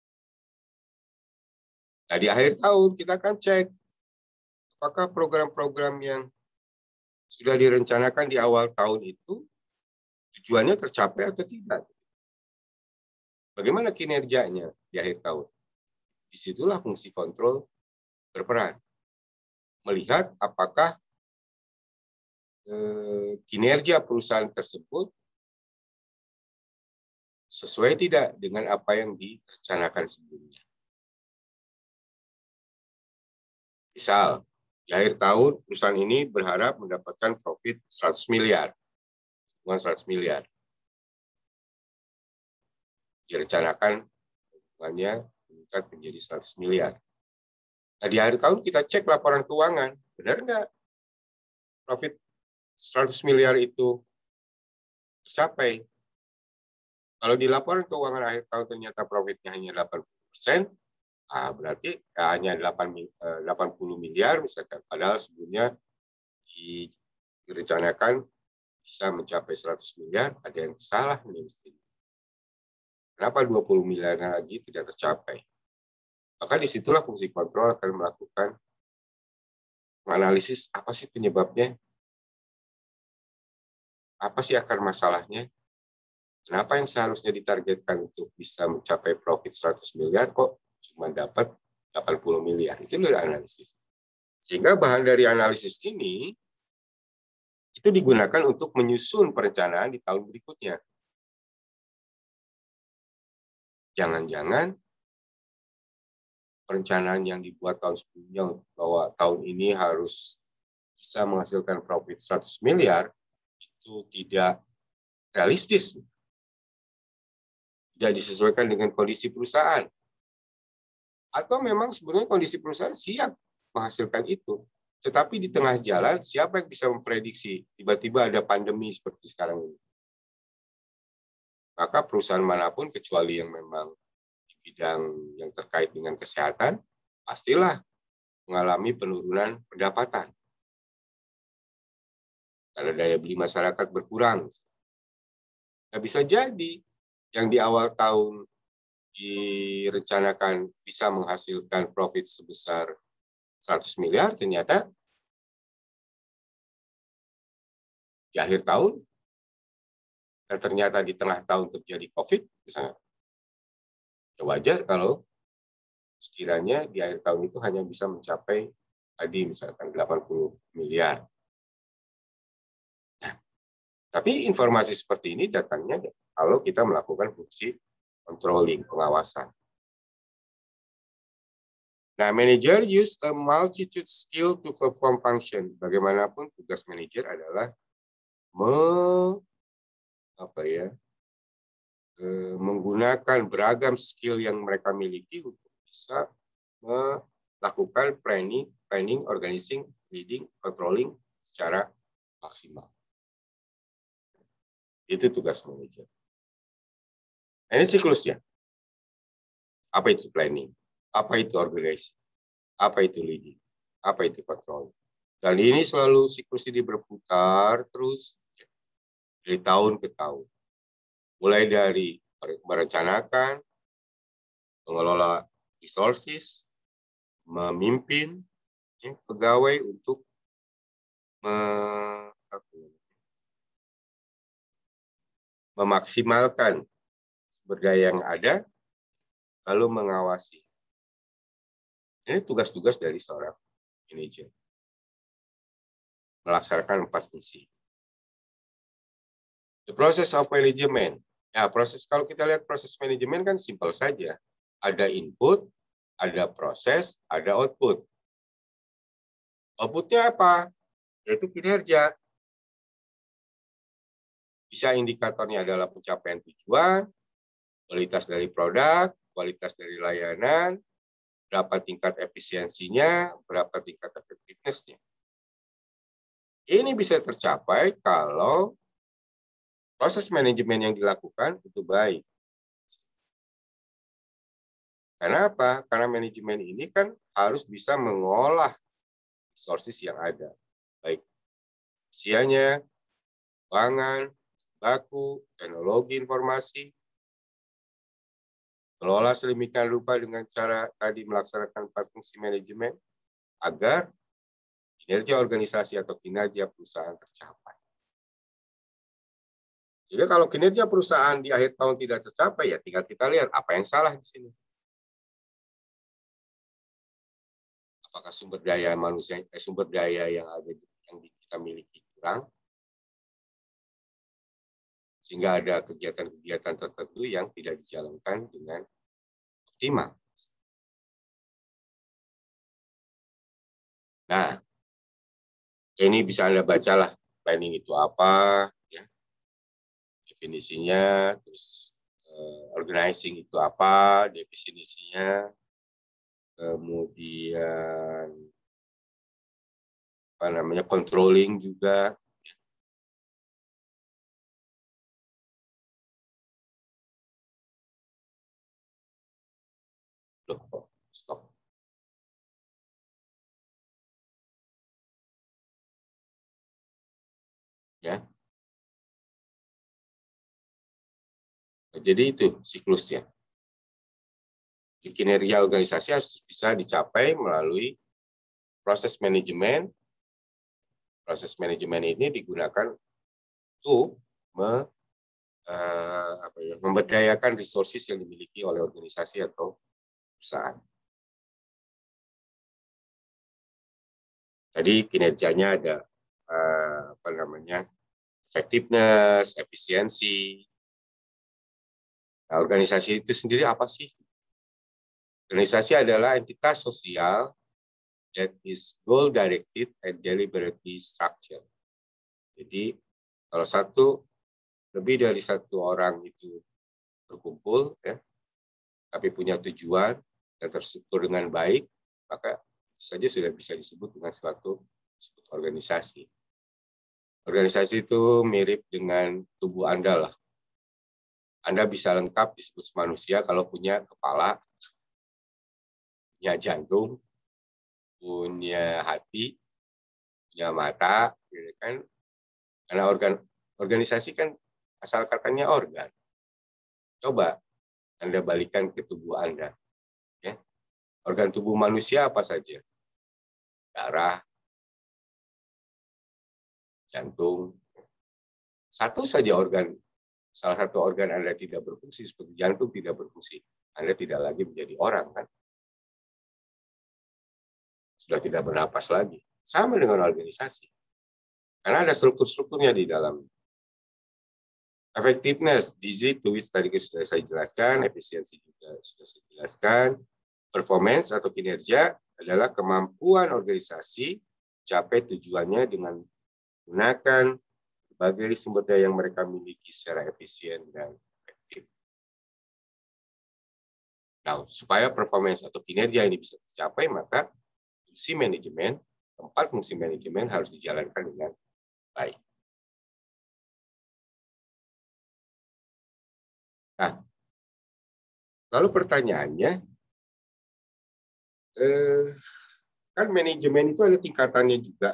S1: Nah, di akhir tahun kita akan cek apakah program-program yang sudah direncanakan di awal tahun itu tujuannya tercapai atau tidak. Bagaimana kinerjanya di akhir tahun? Disitulah fungsi kontrol berperan. Melihat apakah eh, kinerja perusahaan tersebut sesuai tidak dengan apa yang direncanakan sebelumnya. Misal, di akhir tahun perusahaan ini berharap mendapatkan profit seratus miliar. Uang seratus miliar. Direncanakan uangnya meningkat menjadi seratus miliar. Nah, di akhir tahun kita cek laporan keuangan. Benar nggak profit seratus miliar itu tercapai? Kalau di laporan keuangan akhir tahun ternyata profitnya hanya delapan puluh persen, nah berarti ya, hanya delapan puluh miliar misalkan. Padahal sebelumnya direncanakan bisa mencapai seratus miliar, ada yang salah nih mesti. Kenapa dua puluh miliar lagi tidak tercapai? Maka disitulah fungsi kontrol akan melakukan menganalisis apa sih penyebabnya, apa sih akar masalahnya, kenapa yang seharusnya ditargetkan untuk bisa mencapai profit seratus miliar kok cuma dapat delapan puluh miliar. Itu adalah analisis. Sehingga bahan dari analisis ini itu digunakan untuk menyusun perencanaan di tahun berikutnya. Jangan-jangan perencanaan yang dibuat tahun sebelumnya bahwa tahun ini harus bisa menghasilkan profit seratus miliar itu tidak realistis. Tidak disesuaikan dengan kondisi perusahaan. Atau memang sebenarnya kondisi perusahaan siap menghasilkan itu. Tetapi di tengah jalan, siapa yang bisa memprediksi tiba-tiba ada pandemi seperti sekarang ini? Maka perusahaan manapun, kecuali yang memang di bidang yang terkait dengan kesehatan, pastilah mengalami penurunan pendapatan. Karena daya beli masyarakat berkurang. Nah, bisa jadi yang di awal tahun direncanakan bisa menghasilkan profit sebesar seratus miliar, ternyata di akhir tahun, dan ternyata di tengah tahun terjadi COVID, misalnya, ya wajar kalau sekiranya di akhir tahun itu hanya bisa mencapai tadi misalkan delapan puluh miliar. Nah, tapi informasi seperti ini datangnya kalau kita melakukan fungsi controlling, pengawasan. Nah, manager use a multitude skill to perform function. Bagaimanapun tugas manajer adalah me, apa ya, e, menggunakan beragam skill yang mereka miliki untuk bisa melakukan planning, planning, organizing, leading, controlling secara maksimal. Itu tugas manajer. Nah, ini siklusnya. Apa itu planning? Apa itu organizing? Apa itu leading? Apa itu controlling? Dan ini selalu siklus ini berputar terus dari tahun ke tahun. Mulai dari merencanakan, mengelola resources, memimpin ya, pegawai untuk me, memaksimalkan sumber daya yang ada, lalu mengawasi. Ini tugas-tugas dari seorang manajer. Melaksanakan empat fungsi. The process of management. Ya, proses kalau kita lihat proses manajemen kan simpel saja. Ada input, ada proses, ada output. Outputnya apa? Yaitu kinerja. Bisa indikatornya adalah pencapaian tujuan, kualitas dari produk, kualitas dari layanan, berapa tingkat efisiensinya, berapa tingkat efektivitasnya. Ini bisa tercapai kalau proses manajemen yang dilakukan itu baik. Karena apa? Karena manajemen ini kan harus bisa mengolah resources yang ada. Baik usianya, keuangan, baku, teknologi informasi, kelola sedemikian rupa dengan cara tadi melaksanakan empat fungsi manajemen agar kinerja organisasi atau kinerja perusahaan tercapai. Jadi kalau kinerja perusahaan di akhir tahun tidak tercapai, ya tinggal kita lihat apa yang salah di sini. Apakah sumber daya manusia, eh, sumber daya yang ada yang kita miliki kurang, sehingga ada kegiatan-kegiatan tertentu yang tidak dijalankan dengan optimal. Nah, ini bisa Anda bacalah planning itu apa, ya, definisinya, terus eh, organizing itu apa, definisinya, kemudian apa namanya controlling juga. Loh, stop. Ya. Jadi itu siklusnya. Kinerja organisasi harus bisa dicapai melalui proses manajemen. Proses manajemen ini digunakan untuk me, eh, apa ya, memberdayakan resources yang dimiliki oleh organisasi atau perusahaan. Tadi kinerjanya ada eh, apa namanya effectiveness, efisiensi. Nah, organisasi itu sendiri apa sih? Organisasi adalah entitas sosial that is goal-directed and deliberately structured. Jadi, kalau satu, lebih dari satu orang itu berkumpul, ya, tapi punya tujuan dan terstruktur dengan baik, maka saja sudah bisa disebut dengan suatu disebut organisasi. Organisasi itu mirip dengan tubuh Anda lah. Anda bisa lengkap disebut manusia kalau punya kepala, punya jantung, punya hati, punya mata, gitu kan? Karena organ organisasi kan asal katanya organ. Coba Anda balikan ke tubuh Anda. Ya. Organ tubuh manusia apa saja? Darah, jantung. Satu saja organ, salah satu organ Anda tidak berfungsi, seperti jantung tidak berfungsi, Anda tidak lagi menjadi orang, kan? Sudah tidak bernapas lagi. Sama dengan organisasi. Karena ada struktur-strukturnya di dalam. Effectiveness, disease to which tadi sudah saya jelaskan, efisiensi juga sudah saya jelaskan. Performance atau kinerja adalah kemampuan organisasi capai tujuannya dengan menggunakan berbagai sumber daya yang mereka miliki secara efisien dan efektif. Nah, supaya performance atau kinerja ini bisa tercapai, maka fungsi manajemen, empat fungsi manajemen harus dijalankan dengan baik. Nah, lalu pertanyaannya, eh, kan manajemen itu ada tingkatannya juga,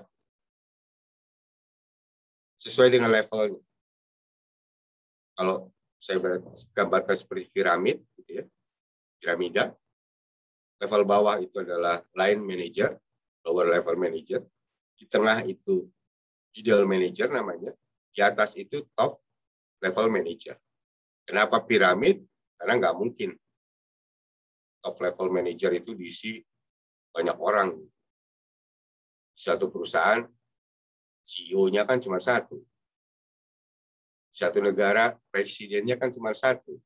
S1: sesuai dengan levelnya. Kalau saya gambarkan seperti piramid, gitu ya, piramida, level bawah itu adalah line manager, lower level manager, di tengah itu middle manager namanya, di atas itu top level manager. Kenapa piramid? Karena nggak mungkin top level manager itu diisi banyak orang. Di satu perusahaan, C E O-nya kan cuma satu. Di satu negara, presidennya kan cuma satu.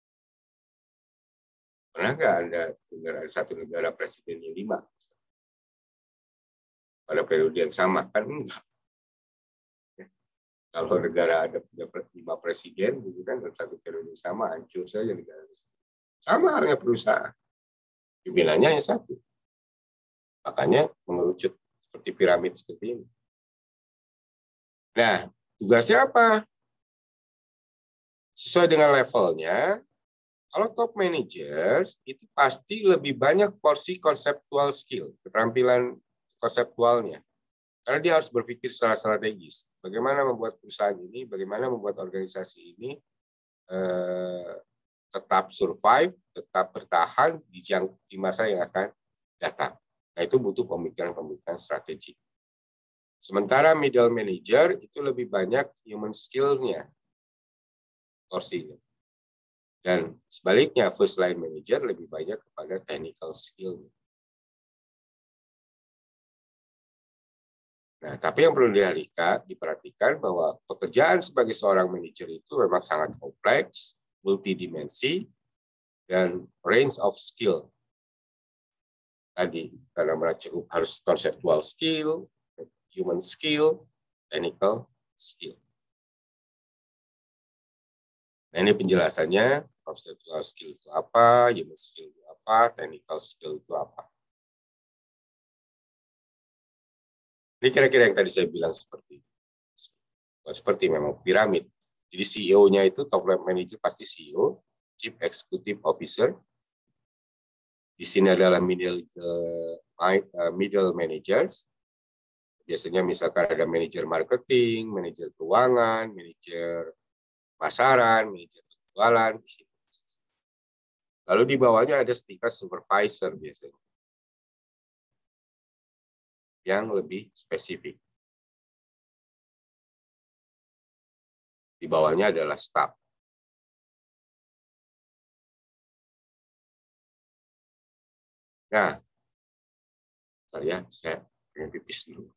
S1: Pernah nggak Anda dengar ada satu negara presidennya lima? Pada periode yang sama? Kan enggak. Kalau negara ada punya lima presiden, gitu kan, dalam satu periode sama, hancur saja negara. Sama halnya perusahaan. Pimpinannya hanya satu. Makanya mengerucut seperti piramid seperti ini. Nah, tugasnya apa? Sesuai dengan levelnya, kalau top managers itu pasti lebih banyak porsi konseptual skill, keterampilan konseptualnya. Karena dia harus berpikir secara strategis. Bagaimana membuat perusahaan ini, bagaimana membuat organisasi ini eh, tetap survive, tetap bertahan di, jang, di masa yang akan datang. Nah, itu butuh pemikiran-pemikiran strategik. Sementara middle manager itu lebih banyak human skill-nya, porsinya. Dan sebaliknya, first line manager lebih banyak kepada technical skill. Nah, tapi yang perlu dialihkan, diperhatikan bahwa pekerjaan sebagai seorang manajer itu memang sangat kompleks, multidimensi, dan range of skill. Tadi, karena mencakup harus conceptual skill, human skill, technical skill. Nah, ini penjelasannya, conceptual skill itu apa, human skill itu apa, technical skill itu apa. Ini kira-kira yang tadi saya bilang seperti seperti memang piramid. Jadi C E O-nya itu top level manager pasti C E O, Chief Executive Officer. Di sini adalah middle uh, middle managers. Biasanya misalkan ada manajer marketing, manajer keuangan, manajer pasaran, manajer penjualan. Lalu di bawahnya ada setingkat supervisor biasanya yang lebih spesifik. Di bawahnya adalah staff. Nah, bentar ya, saya pengen pipis dulu.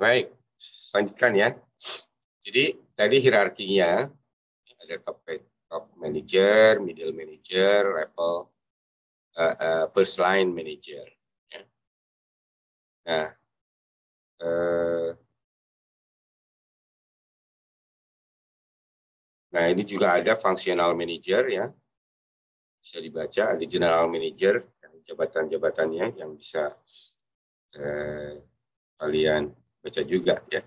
S1: Baik, lanjutkan ya. Jadi tadi hierarkinya ada top top manager, middle manager, level uh, uh, first line manager. Ya. Nah, uh, nah ini juga ada functional manager ya, bisa dibaca. Ada general manager, jabatan-jabatannya yang bisa uh, kalian baca juga ya.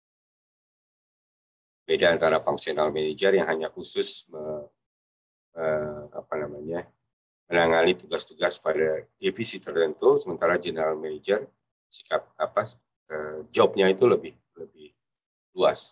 S1: Beda antara functional manager yang hanya khusus me, uh, apa namanya menangani tugas-tugas pada divisi tertentu, sementara general manager sikap apa uh, jobnya itu lebih lebih luas.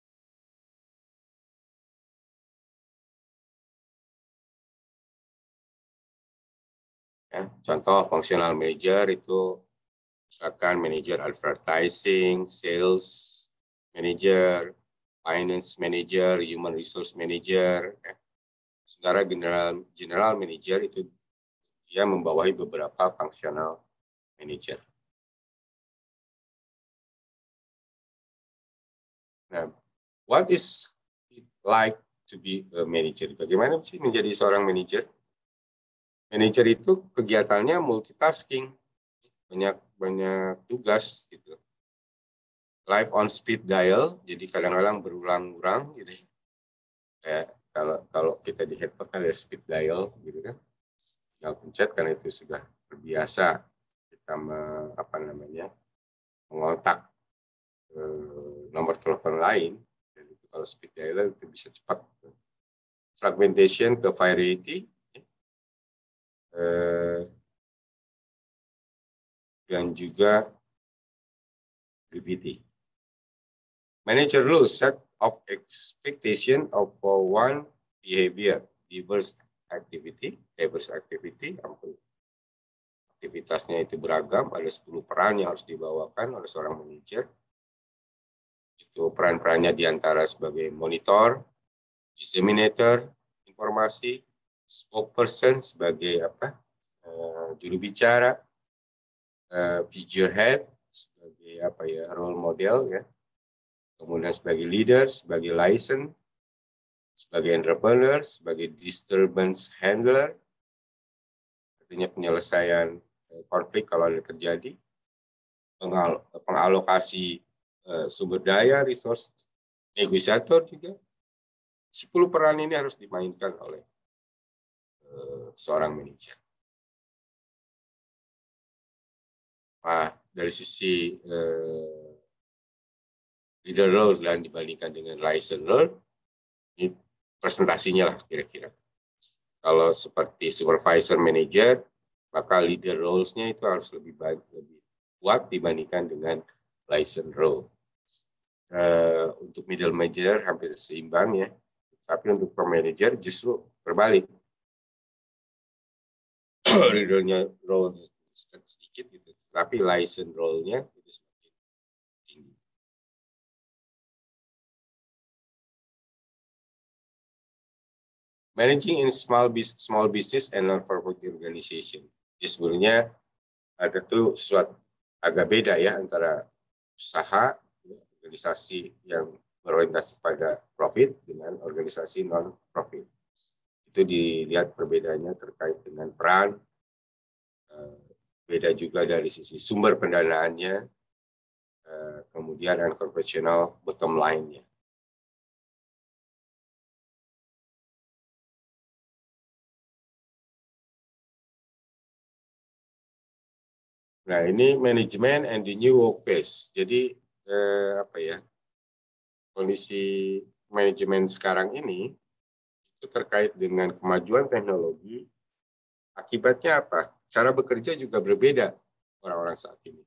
S1: Ya, contoh functional manager itu misalkan manager advertising, sales manager, finance manager, human resource manager. Ya. Sementara general general manager itu dia membawahi beberapa functional manager. Nah, what is it like to be a manager? Bagaimana sih menjadi seorang manager? Manager itu kegiatannya multitasking, banyak banyak tugas gitu. Live on speed dial, jadi kadang-kadang berulang-ulang gitu. Kayak kalau kalau kita di headphone kan ada speed dial gitu kan. Tinggal pencet karena itu sudah terbiasa kita me, apa namanya mengontak eh, nomor telepon lain. Dan itu kalau speed dial itu bisa cepat. Fragmentation ke variety eh, dan juga brevity. Manager rules set of expectation of one behavior, diverse activity, diverse activity, aktivitasnya itu beragam, ada sepuluh peran yang harus dibawakan oleh seorang manajer. Itu peran-perannya diantara sebagai monitor, disseminator informasi, spokesperson sebagai apa, uh, juru bicara, uh, figurehead sebagai apa ya role model ya, kemudian sebagai leader, sebagai license, sebagai entrepreneur, sebagai disturbance handler, artinya penyelesaian konflik kalau ada terjadi, pengal pengalokasi uh, sumber daya, resource, negosiator juga. sepuluh peran ini harus dimainkan oleh uh, seorang manajer. Nah, dari sisi uh, leader role dan dibandingkan dengan license role, ini presentasinya lah kira-kira. Kalau seperti supervisor manager, maka leader roles-nya itu harus lebih baik, lebih kuat dibandingkan dengan license role. Uh, untuk middle manager hampir seimbang ya, tapi untuk manager justru berbalik. Leadernya role sedikit gitu, tapi license role-nya itu semakin tinggi. Managing in small business, small business and non-profit organization. Jadi sebenarnya ada tuh sesuatu agak beda ya antara usaha, ya, organisasi yang berorientasi pada profit dengan organisasi non-profit. Itu dilihat perbedaannya terkait dengan peran, beda juga dari sisi sumber pendanaannya, kemudian unconventional bottom line-nya. Nah, ini manajemen and the new work phase. Jadi eh, apa ya? Kondisi manajemen sekarang ini itu terkait dengan kemajuan teknologi. Akibatnya apa? Cara bekerja juga berbeda orang-orang saat ini.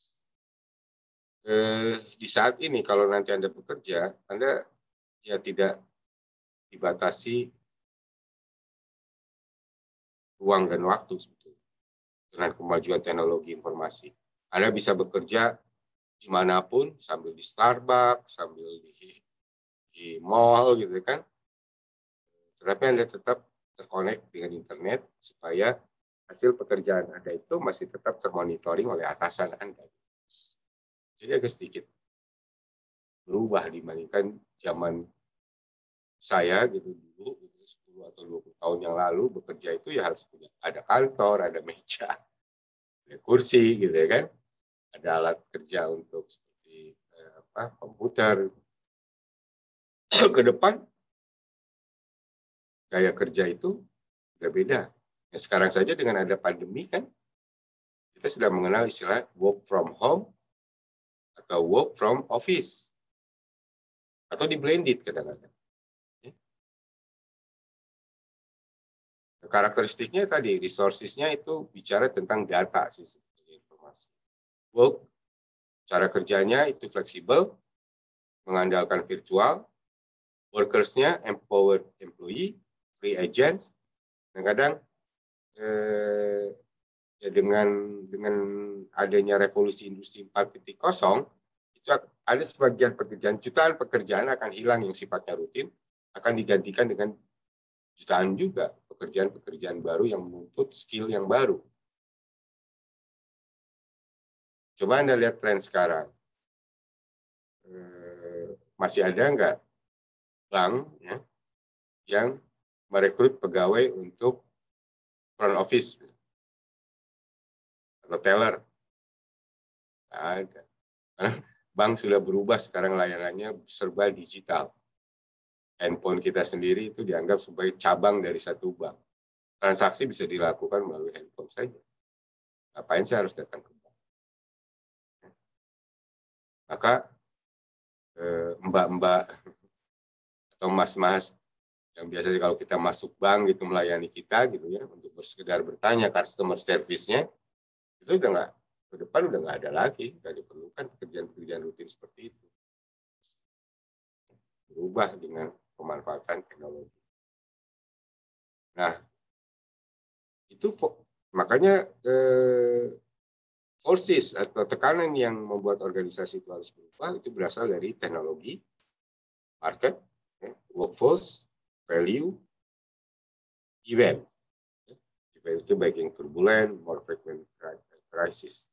S1: Eh, di saat ini kalau nanti Anda bekerja, Anda ya tidak dibatasi ruang dan waktu sebetulnya dengan kemajuan teknologi informasi. Anda bisa bekerja dimanapun, sambil di Starbucks, sambil di, di mall gitu kan. Tetapi Anda tetap terkonek dengan internet supaya hasil pekerjaan Anda itu masih tetap termonitoring oleh atasan Anda. Jadi agak sedikit berubah dibandingkan zaman saya gitu dulu, gitu, sepuluh atau dua puluh tahun yang lalu bekerja itu ya harus punya ada kantor, ada meja, ada kursi gitu ya kan, ada alat kerja untuk seperti eh, apa komputer. Ke depan gaya kerja itu udah beda. Ya, sekarang saja dengan ada pandemi kan kita sudah mengenal istilah work from home atau work from office atau di blended kadang-kadang. Ya. Karakteristiknya tadi resources-nya itu bicara tentang data sih sebetulnya informasi. Work cara kerjanya itu fleksibel, mengandalkan virtual, workers-nya empowered employee, free agents, kadang-kadang eh, ya dengan dengan adanya revolusi industri empat titik nol itu ada sebagian pekerjaan, jutaan pekerjaan akan hilang yang sifatnya rutin, akan digantikan dengan jutaan juga pekerjaan-pekerjaan baru yang menuntut skill yang baru. Coba Anda lihat tren sekarang. Eh, masih ada nggak bank ya, yang merekrut pegawai untuk front office atau teller? Nggak ada. Karena bank sudah berubah sekarang layanannya serba digital. Handphone kita sendiri itu dianggap sebagai cabang dari satu bank. Transaksi bisa dilakukan melalui handphone saja. Ngapain saya harus datang ke bank? Maka mbak-mbak atau mas-mas yang biasanya kalau kita masuk bank gitu melayani kita gitu ya untuk bersekedar bertanya customer service-nya itu udah nggak ke depan udah nggak ada lagi, nggak diperlukan pekerjaan-pekerjaan rutin seperti itu. Berubah dengan pemanfaatan teknologi. Nah, itu makanya eh, forces atau tekanan yang membuat organisasi itu harus berubah itu berasal dari teknologi, market, ya, workforce, value, event. Event itu baik yang turbulent, more frequent crisis.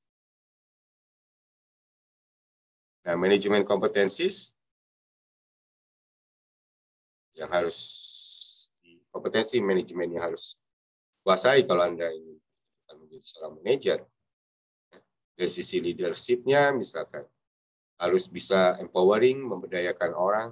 S1: Nah, manajemen kompetensis yang harus kompetensi manajemen yang harus kuasai kalau Anda ingin menjadi seorang manajer. Dari sisi leadership-nya misalkan harus bisa empowering, memberdayakan orang,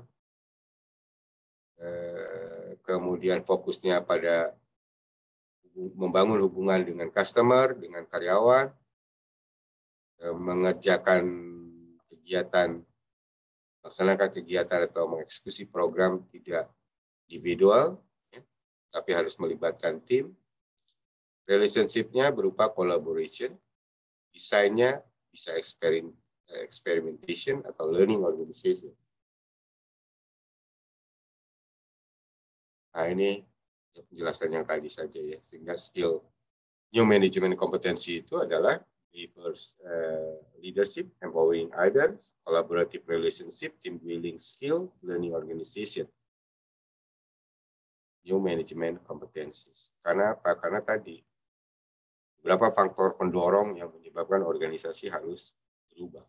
S1: kemudian fokusnya pada membangun hubungan dengan customer, dengan karyawan, mengerjakan kegiatan, melaksanakan kegiatan atau mengeksekusi program tidak individual, ya, tapi harus melibatkan tim. Relationship-nya berupa collaboration, desainnya bisa eksperimen, experimentation atau learning organization. Nah ini penjelasan yang tadi saja ya, sehingga skill new management kompetensi itu adalah diverse uh, leadership, empowering others, collaborative relationship, team building skill, learning organization. New management competencies. Karena apa? Karena tadi beberapa faktor pendorong yang menyebabkan organisasi harus berubah.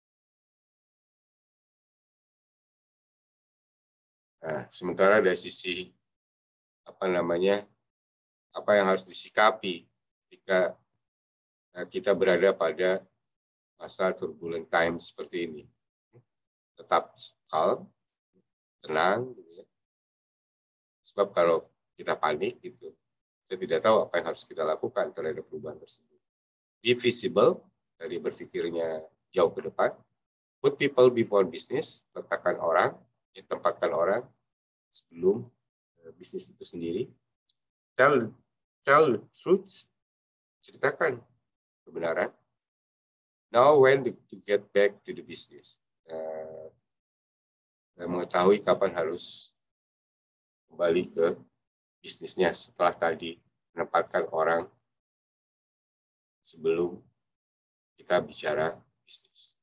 S1: Nah, sementara dari sisi apa namanya, apa yang harus disikapi ketika kita berada pada masa turbulent time seperti ini. Tetap calm, tenang, gitu ya. Sebab kalau kita panik gitu, kita tidak tahu apa yang harus kita lakukan terhadap perubahan tersebut. Be visible, dari berpikirnya jauh ke depan. Put people before business, letakkan orang, ya, tempatkan orang sebelum uh, bisnis itu sendiri. Tell, tell the truth, ceritakan kebenaran. Know when to get back to the business. Uh, mengetahui kapan harus kembali ke bisnisnya setelah tadi menempatkan orang sebelum kita bicara bisnis.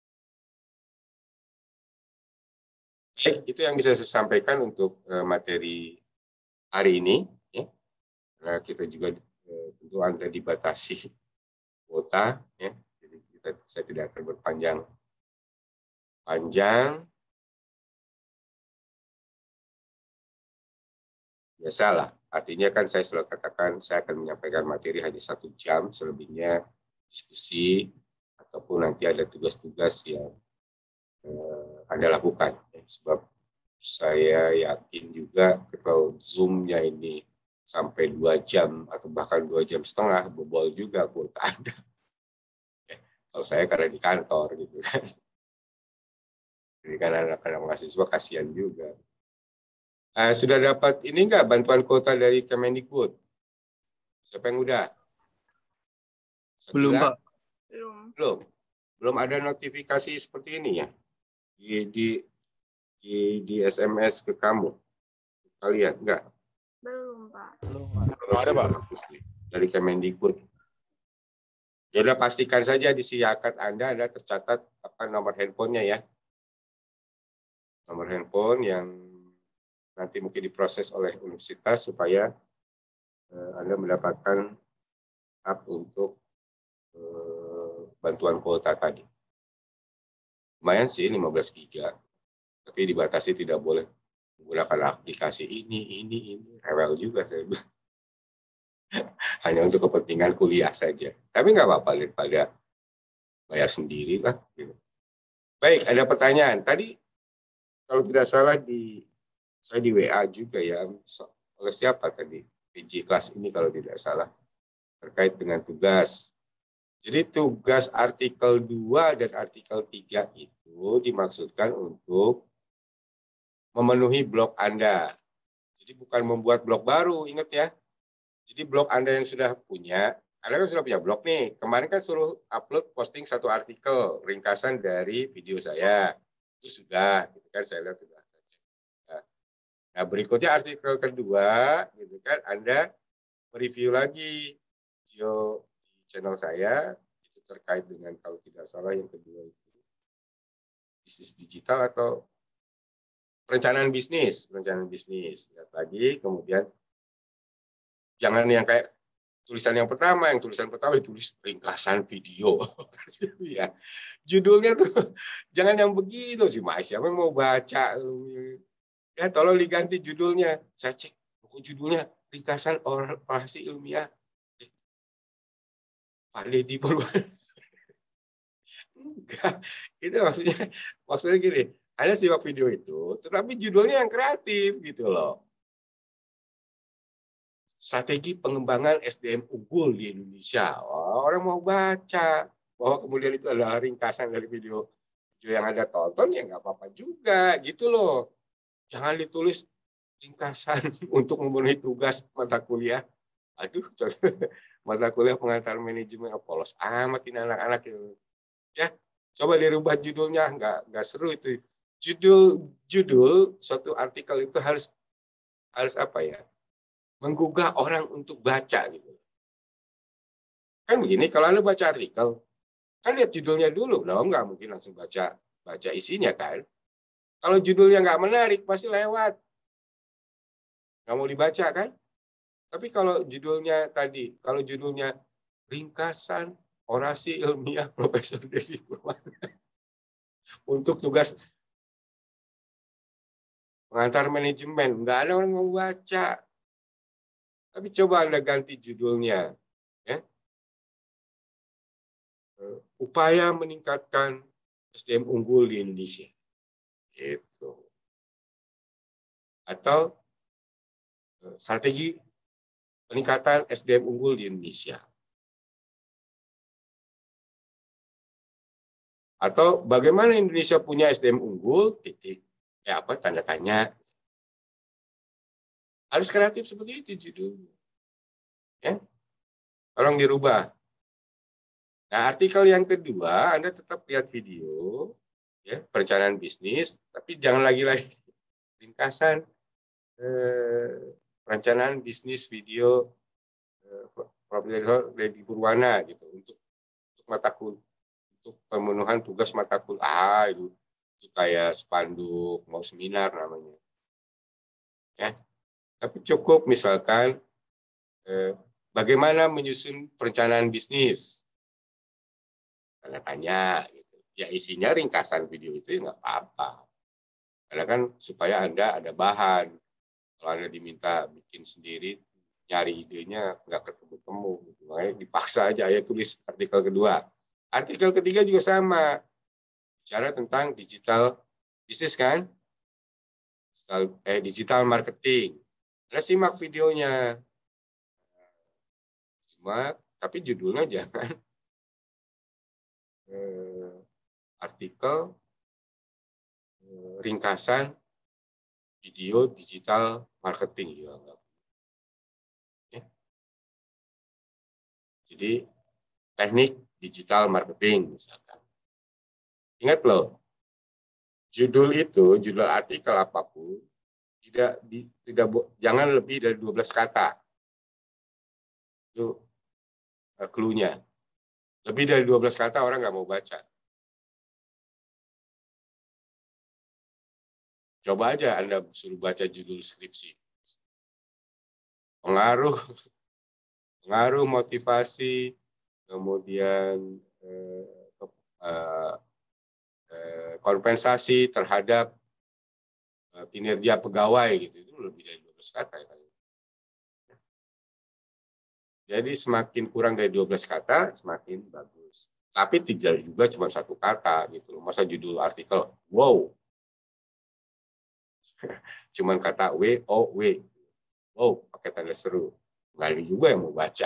S1: Baik, itu yang bisa saya sampaikan untuk uh, materi hari ini. Ya. Karena kita juga uh, tentu Anda dibatasi kuota, ya. Jadi kita, saya tidak akan berpanjang panjang. biasalah. Artinya kan saya selalu katakan saya akan menyampaikan materi hanya satu jam, selebihnya diskusi ataupun nanti ada tugas-tugas yang eh, Anda lakukan. Sebab saya yakin juga kalau Zoom-nya ini sampai dua jam atau bahkan dua jam setengah, bobol juga kuota Anda. Kalau saya karena di kantor gitu kan. Jadi kan anak-anak mahasiswa kasihan juga. Uh, sudah dapat ini enggak bantuan kuota dari Kemendikbud? Siapa yang udah?
S3: Belum, Pak.
S2: Belum.
S1: Belum. Belum ada notifikasi seperti ini ya di di di, di S M S ke kamu. Kalian enggak?
S2: Belum, Pak.
S3: Belum,
S1: Belum
S3: ada, Pak.
S1: Dari Kemendikbud. Ya udah pastikan saja di si akad Anda ada tercatat apa nomor handphonenya ya. Nomor handphone yang nanti mungkin diproses oleh universitas supaya eh, Anda mendapatkan hak untuk eh, bantuan kuota tadi. Lumayan sih lima belas giga, tapi dibatasi tidak boleh menggunakan aplikasi ini, ini, ini. Rewel juga saya bilang. Hanya untuk kepentingan kuliah saja. Tapi nggak apa-apa daripada bayar sendiri lah. Gitu. Baik, ada pertanyaan. Tadi kalau tidak salah di saya di W A juga ya, oleh siapa tadi? P J kelas ini kalau tidak salah. Terkait dengan tugas. Jadi tugas artikel dua dan artikel tiga itu dimaksudkan untuk memenuhi blok Anda. Jadi bukan membuat blok baru, ingat ya. Jadi blog Anda yang sudah punya, Anda kan sudah punya blog nih. Kemarin kan suruh upload posting satu artikel ringkasan dari video saya. Itu sudah, gitu kan saya lihat sudah. Nah, berikutnya artikel kedua, gitu kan Anda mereview lagi video di channel saya itu terkait dengan kalau tidak salah yang kedua itu bisnis digital atau perencanaan bisnis, perencanaan bisnis. Lihat lagi, kemudian jangan yang kayak tulisan yang pertama, yang tulisan pertama ditulis ringkasan video. Ya. Judulnya tuh jangan yang begitu sih, Mas. Siapa yang mau baca? Ya, tolong diganti judulnya. Saya cek, kok judulnya ringkasan orasi ilmiah. Pak Deddy Purwana. Enggak. Itu maksudnya, maksudnya gini, ada simak video itu, tetapi judulnya yang kreatif gitu loh. Strategi pengembangan S D M unggul di Indonesia. Oh, orang mau baca. Bahwa kemudian itu adalah ringkasan dari video, video yang Anda tonton, ya nggak apa-apa juga. Gitu loh. Jangan ditulis ringkasan untuk memenuhi tugas mata kuliah. Aduh, mata kuliah pengantar manajemen. Oh, polos amat ini anak-anak itu. Ya, coba dirubah judulnya. Nggak, nggak seru itu. Judul judul suatu artikel itu harus harus apa ya? Menggugah orang untuk baca gitu. Kan begini, kalau Anda baca artikel, kan lihat judulnya dulu, dong nggak mungkin langsung baca baca isinya kan. Kalau judulnya nggak menarik, pasti lewat. Nggak mau dibaca kan. Tapi kalau judulnya tadi, kalau judulnya ringkasan orasi ilmiah Profesor Deddy Purwana untuk tugas pengantar manajemen, nggak ada orang mau baca. Tapi coba Anda ganti judulnya. Ya. Upaya meningkatkan S D M unggul di Indonesia. Gitu. Atau strategi peningkatan S D M unggul di Indonesia. Atau bagaimana Indonesia punya S D M unggul, titik. Ya apa, tanda tanya. Harus kreatif seperti itu judulnya. Ya. Tolong dirubah. Nah, artikel yang kedua, Anda tetap lihat video, ya, perencanaan bisnis, tapi jangan lagi-lagi ringkasan eh, perencanaan bisnis video eh, Profesor Deddy Purwana gitu untuk untuk mata kuliah, untuk pemenuhan tugas mata kuliah. Ah, itu, itu kayak spanduk mau seminar namanya. Ya, tapi cukup misalkan eh, bagaimana menyusun perencanaan bisnis. Tanda tanya gitu. Ya isinya ringkasan video itu nggak apa-apa. Karena kan supaya Anda ada bahan Kalau Anda diminta bikin sendiri, nyari idenya nggak ketemu-temu. Gitu. Makanya dipaksa aja, ayo tulis artikel kedua. Artikel ketiga juga sama. Bicara tentang digital bisnis kan? Digital, eh, digital marketing. Anda simak videonya. Simak, tapi judulnya jangan eh, artikel eh, ringkasan video digital marketing juga enggak. Ya. Jadi teknik digital marketing misalkan. Ingat loh, judul itu, judul artikel apapun tidak di, tidak jangan lebih dari dua belas kata. Itu uh, clue-nya. Lebih dari dua belas kata orang nggak mau baca. Coba aja Anda suruh baca judul skripsi. Pengaruh, pengaruh motivasi, kemudian eh, eh, eh, kompensasi terhadap eh, kinerja pegawai gitu. Itu lebih dari dua belas kata ya. Jadi semakin kurang dari dua belas kata, semakin bagus. Tapi tidak juga cuma satu kata gitu. Masa judul artikel, wow. Cuman kata W, O, W. Wow, pakai tanda seru. Nggak ada juga yang mau baca.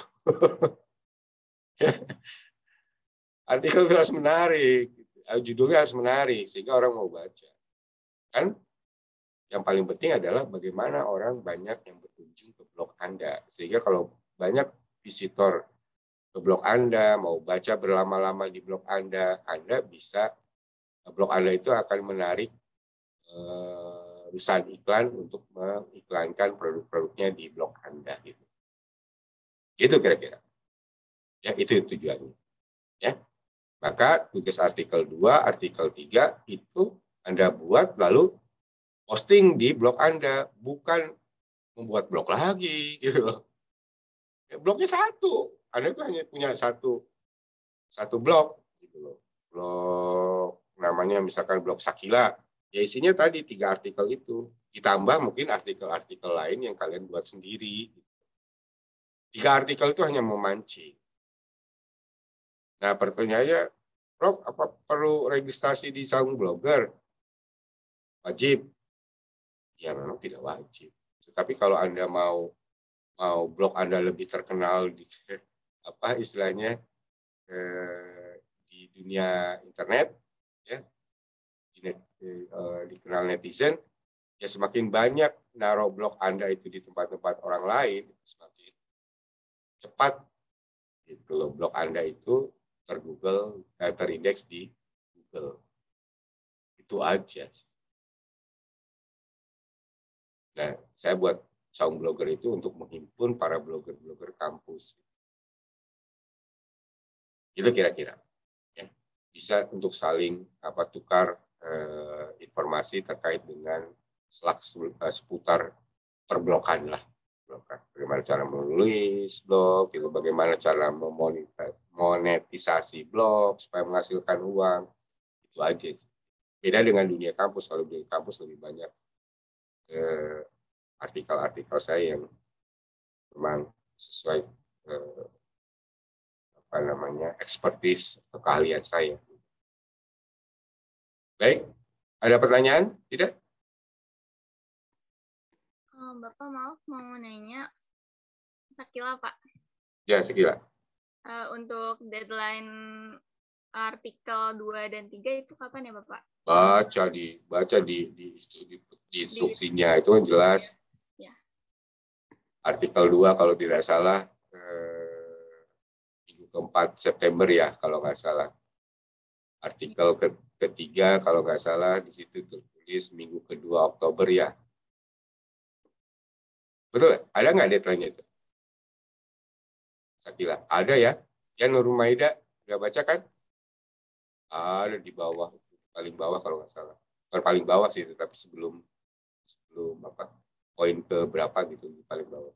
S1: Artikel itu harus menarik. Judulnya harus menarik, sehingga orang mau baca. Kan yang paling penting adalah bagaimana orang banyak yang berkunjung ke blog Anda. Sehingga kalau banyak visitor ke blog Anda, mau baca berlama-lama di blog Anda, Anda bisa, blog Anda itu akan menarik eh, perusahaan iklan untuk mengiklankan produk-produknya di blog Anda. Gitu. Itu kira-kira. Ya, itu tujuannya. Ya. Maka tugas artikel dua, artikel tiga itu Anda buat lalu posting di blog Anda, bukan membuat blog lagi. Gitu loh. Ya, blognya satu. Anda itu hanya punya satu satu blog. Gitu loh. Blog namanya misalkan blog Sakila. Ya isinya tadi tiga artikel itu. Ditambah mungkin artikel-artikel lain yang kalian buat sendiri. Tiga artikel itu hanya memancing. Nah pertanyaannya, Prof, apa perlu registrasi di Saung Blogger? Wajib? Ya memang tidak wajib. Tetapi kalau Anda mau mau blog Anda lebih terkenal di apa istilahnya eh, di dunia internet, ya, di, eh, dikenal netizen, ya semakin banyak naruh blog Anda itu di tempat-tempat orang lain, semakin cepat gitu loh blog Anda itu ter-Google, eh, terindeks di Google. Itu aja. Nah, saya buat Saung Blogger itu untuk menghimpun para blogger-blogger kampus. Itu kira-kira. Ya. Bisa untuk saling apa tukar eh, informasi terkait dengan selak seputar perblokan lah. Bagaimana cara menulis blog, gitu. Bagaimana cara memonetisasi blog supaya menghasilkan uang. Itu aja. Beda dengan dunia kampus. Kalau di kampus lebih banyak eh, artikel-artikel saya yang memang sesuai eh, apa namanya expertise atau keahlian saya. Baik, ada pertanyaan? Tidak?
S2: Bapak maaf mau nanya Sakila Pak.
S1: Ya, Sakila.
S2: Uh, untuk deadline artikel dua dan tiga itu kapan ya Bapak?
S1: Baca di baca di di, di, di instruksinya di, itu kan jelas.
S2: Ya.
S1: Artikel dua kalau tidak salah eh, minggu keempat September ya kalau nggak salah. Artikel ke, ketiga kalau nggak salah di situ tertulis minggu kedua Oktober ya. Betul? Ada nggak deadline-nya itu? Sakila, ada ya? Ya Nurul Maida, udah baca kan? Ada di bawah, paling bawah kalau nggak salah. Bukan paling bawah sih, tapi sebelum sebelum apa poin ke berapa gitu di paling bawah.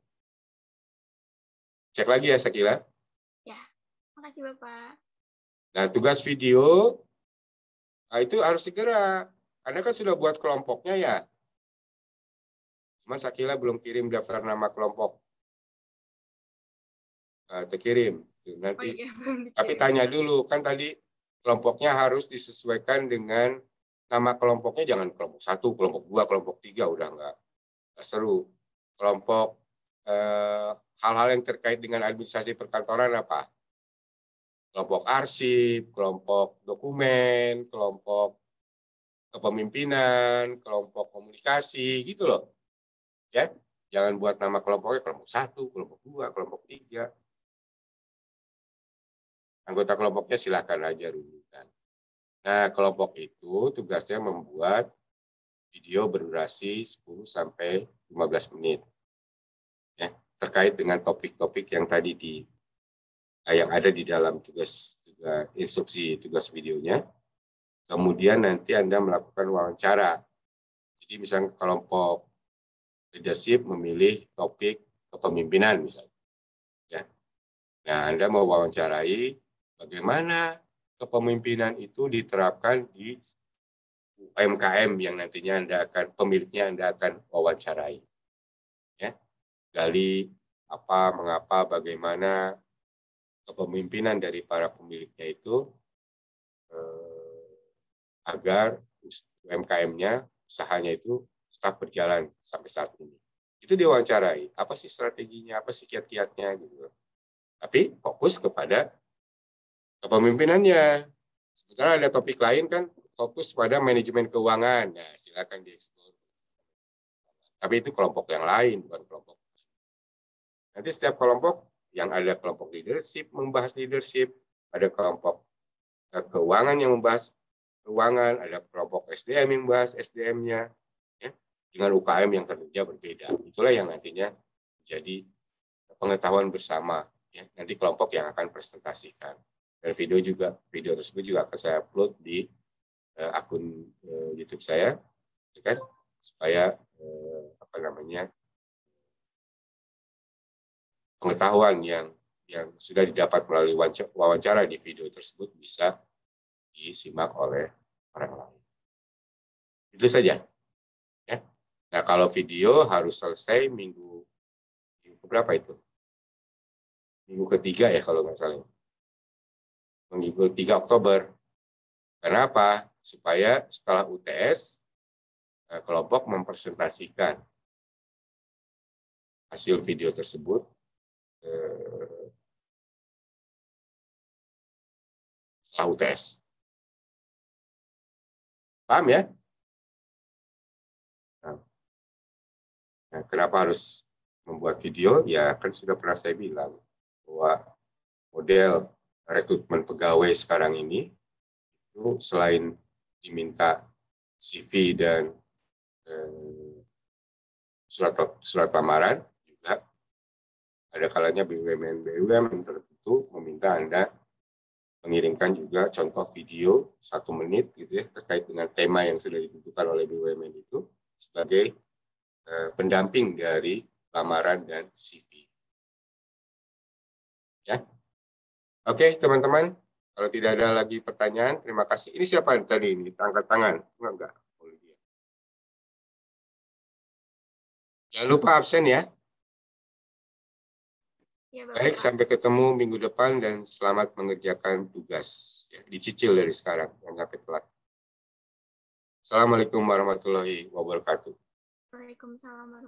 S1: Cek lagi ya Sakila.
S2: Ya, makasih Bapak.
S1: Nah tugas video, nah itu harus segera. Anda kan sudah buat kelompoknya ya. Cuma Sakila belum kirim daftar nama kelompok. Uh, terkirim. Nanti.
S2: Oh, iya, belum dikirim.
S1: Tapi tanya dulu, kan tadi kelompoknya harus disesuaikan dengan nama kelompoknya, jangan kelompok satu, kelompok dua, kelompok tiga, udah nggak seru. Kelompok eh, hal-hal yang terkait dengan administrasi perkantoran apa? Kelompok arsip, kelompok dokumen, kelompok kepemimpinan, kelompok komunikasi, gitu loh. Ya, jangan buat nama kelompoknya kelompok satu, kelompok dua, kelompok tiga. Anggota kelompoknya silakan aja rujukan. Nah, kelompok itu tugasnya membuat video berdurasi sepuluh sampai lima belas menit. Ya, terkait dengan topik-topik yang tadi di yang ada di dalam tugas, tugas instruksi tugas videonya. Kemudian nanti Anda melakukan wawancara. Jadi misalnya kelompok leadership memilih topik kepemimpinan misalnya. Ya. Nah, Anda mau wawancarai bagaimana kepemimpinan itu diterapkan di U M K M yang nantinya Anda akan pemiliknya Anda akan wawancarai. Ya. Gali apa, mengapa, bagaimana kepemimpinan dari para pemiliknya itu eh, agar U M K M-nya, usahanya itu tetap berjalan sampai saat ini. Itu diwawancarai. Apa sih strateginya, apa sih kiat-kiatnya gitu. Tapi fokus kepada kepemimpinannya. Sementara ada topik lain kan fokus pada manajemen keuangan. Nah, silakan dieksplor. Tapi itu kelompok yang lain, bukan kelompok. Nanti setiap kelompok yang ada kelompok leadership membahas leadership, ada kelompok keuangan yang membahas keuangan, ada kelompok S D M yang membahas S D M-nya, ya, dengan U K M yang tentunya berbeda. Itulah yang nantinya menjadi pengetahuan bersama. Ya. Nanti kelompok yang akan presentasikan. Dan video juga, video tersebut juga akan saya upload di uh, akun uh, YouTube saya, ya kan, supaya uh, apa namanya pengetahuan yang yang sudah didapat melalui wawancara di video tersebut bisa disimak oleh orang lain. Itu saja. Ya. Nah, kalau video harus selesai minggu, minggu berapa itu? Minggu ketiga ya kalau nggak salah. Minggu ketiga Oktober. Kenapa? Supaya setelah U T S, kelompok mempresentasikan hasil video tersebut eh, setelah U T S. Paham ya? Nah, nah, kenapa harus membuat video? Ya kan sudah pernah saya bilang bahwa model rekrutmen pegawai sekarang ini itu selain diminta C V dan eh, surat surat lamaran, juga ada kalanya B U M N B U M N tertentu meminta Anda mengirimkan juga contoh video satu menit gitu ya terkait dengan tema yang sudah ditentukan oleh B U M N itu sebagai eh, pendamping dari lamaran dan C V. Ya, oke teman-teman. Kalau tidak ada lagi pertanyaan, terima kasih. Ini siapa tadi ini? Angkat tangan. Enggak, enggak. Jangan lupa absen ya.
S2: Ya,
S1: Baik, sampai ketemu minggu depan dan selamat mengerjakan tugas. Ya, dicicil dari sekarang, jangan sampai telat. Assalamualaikum warahmatullahi wabarakatuh.
S2: Waalaikumsalam.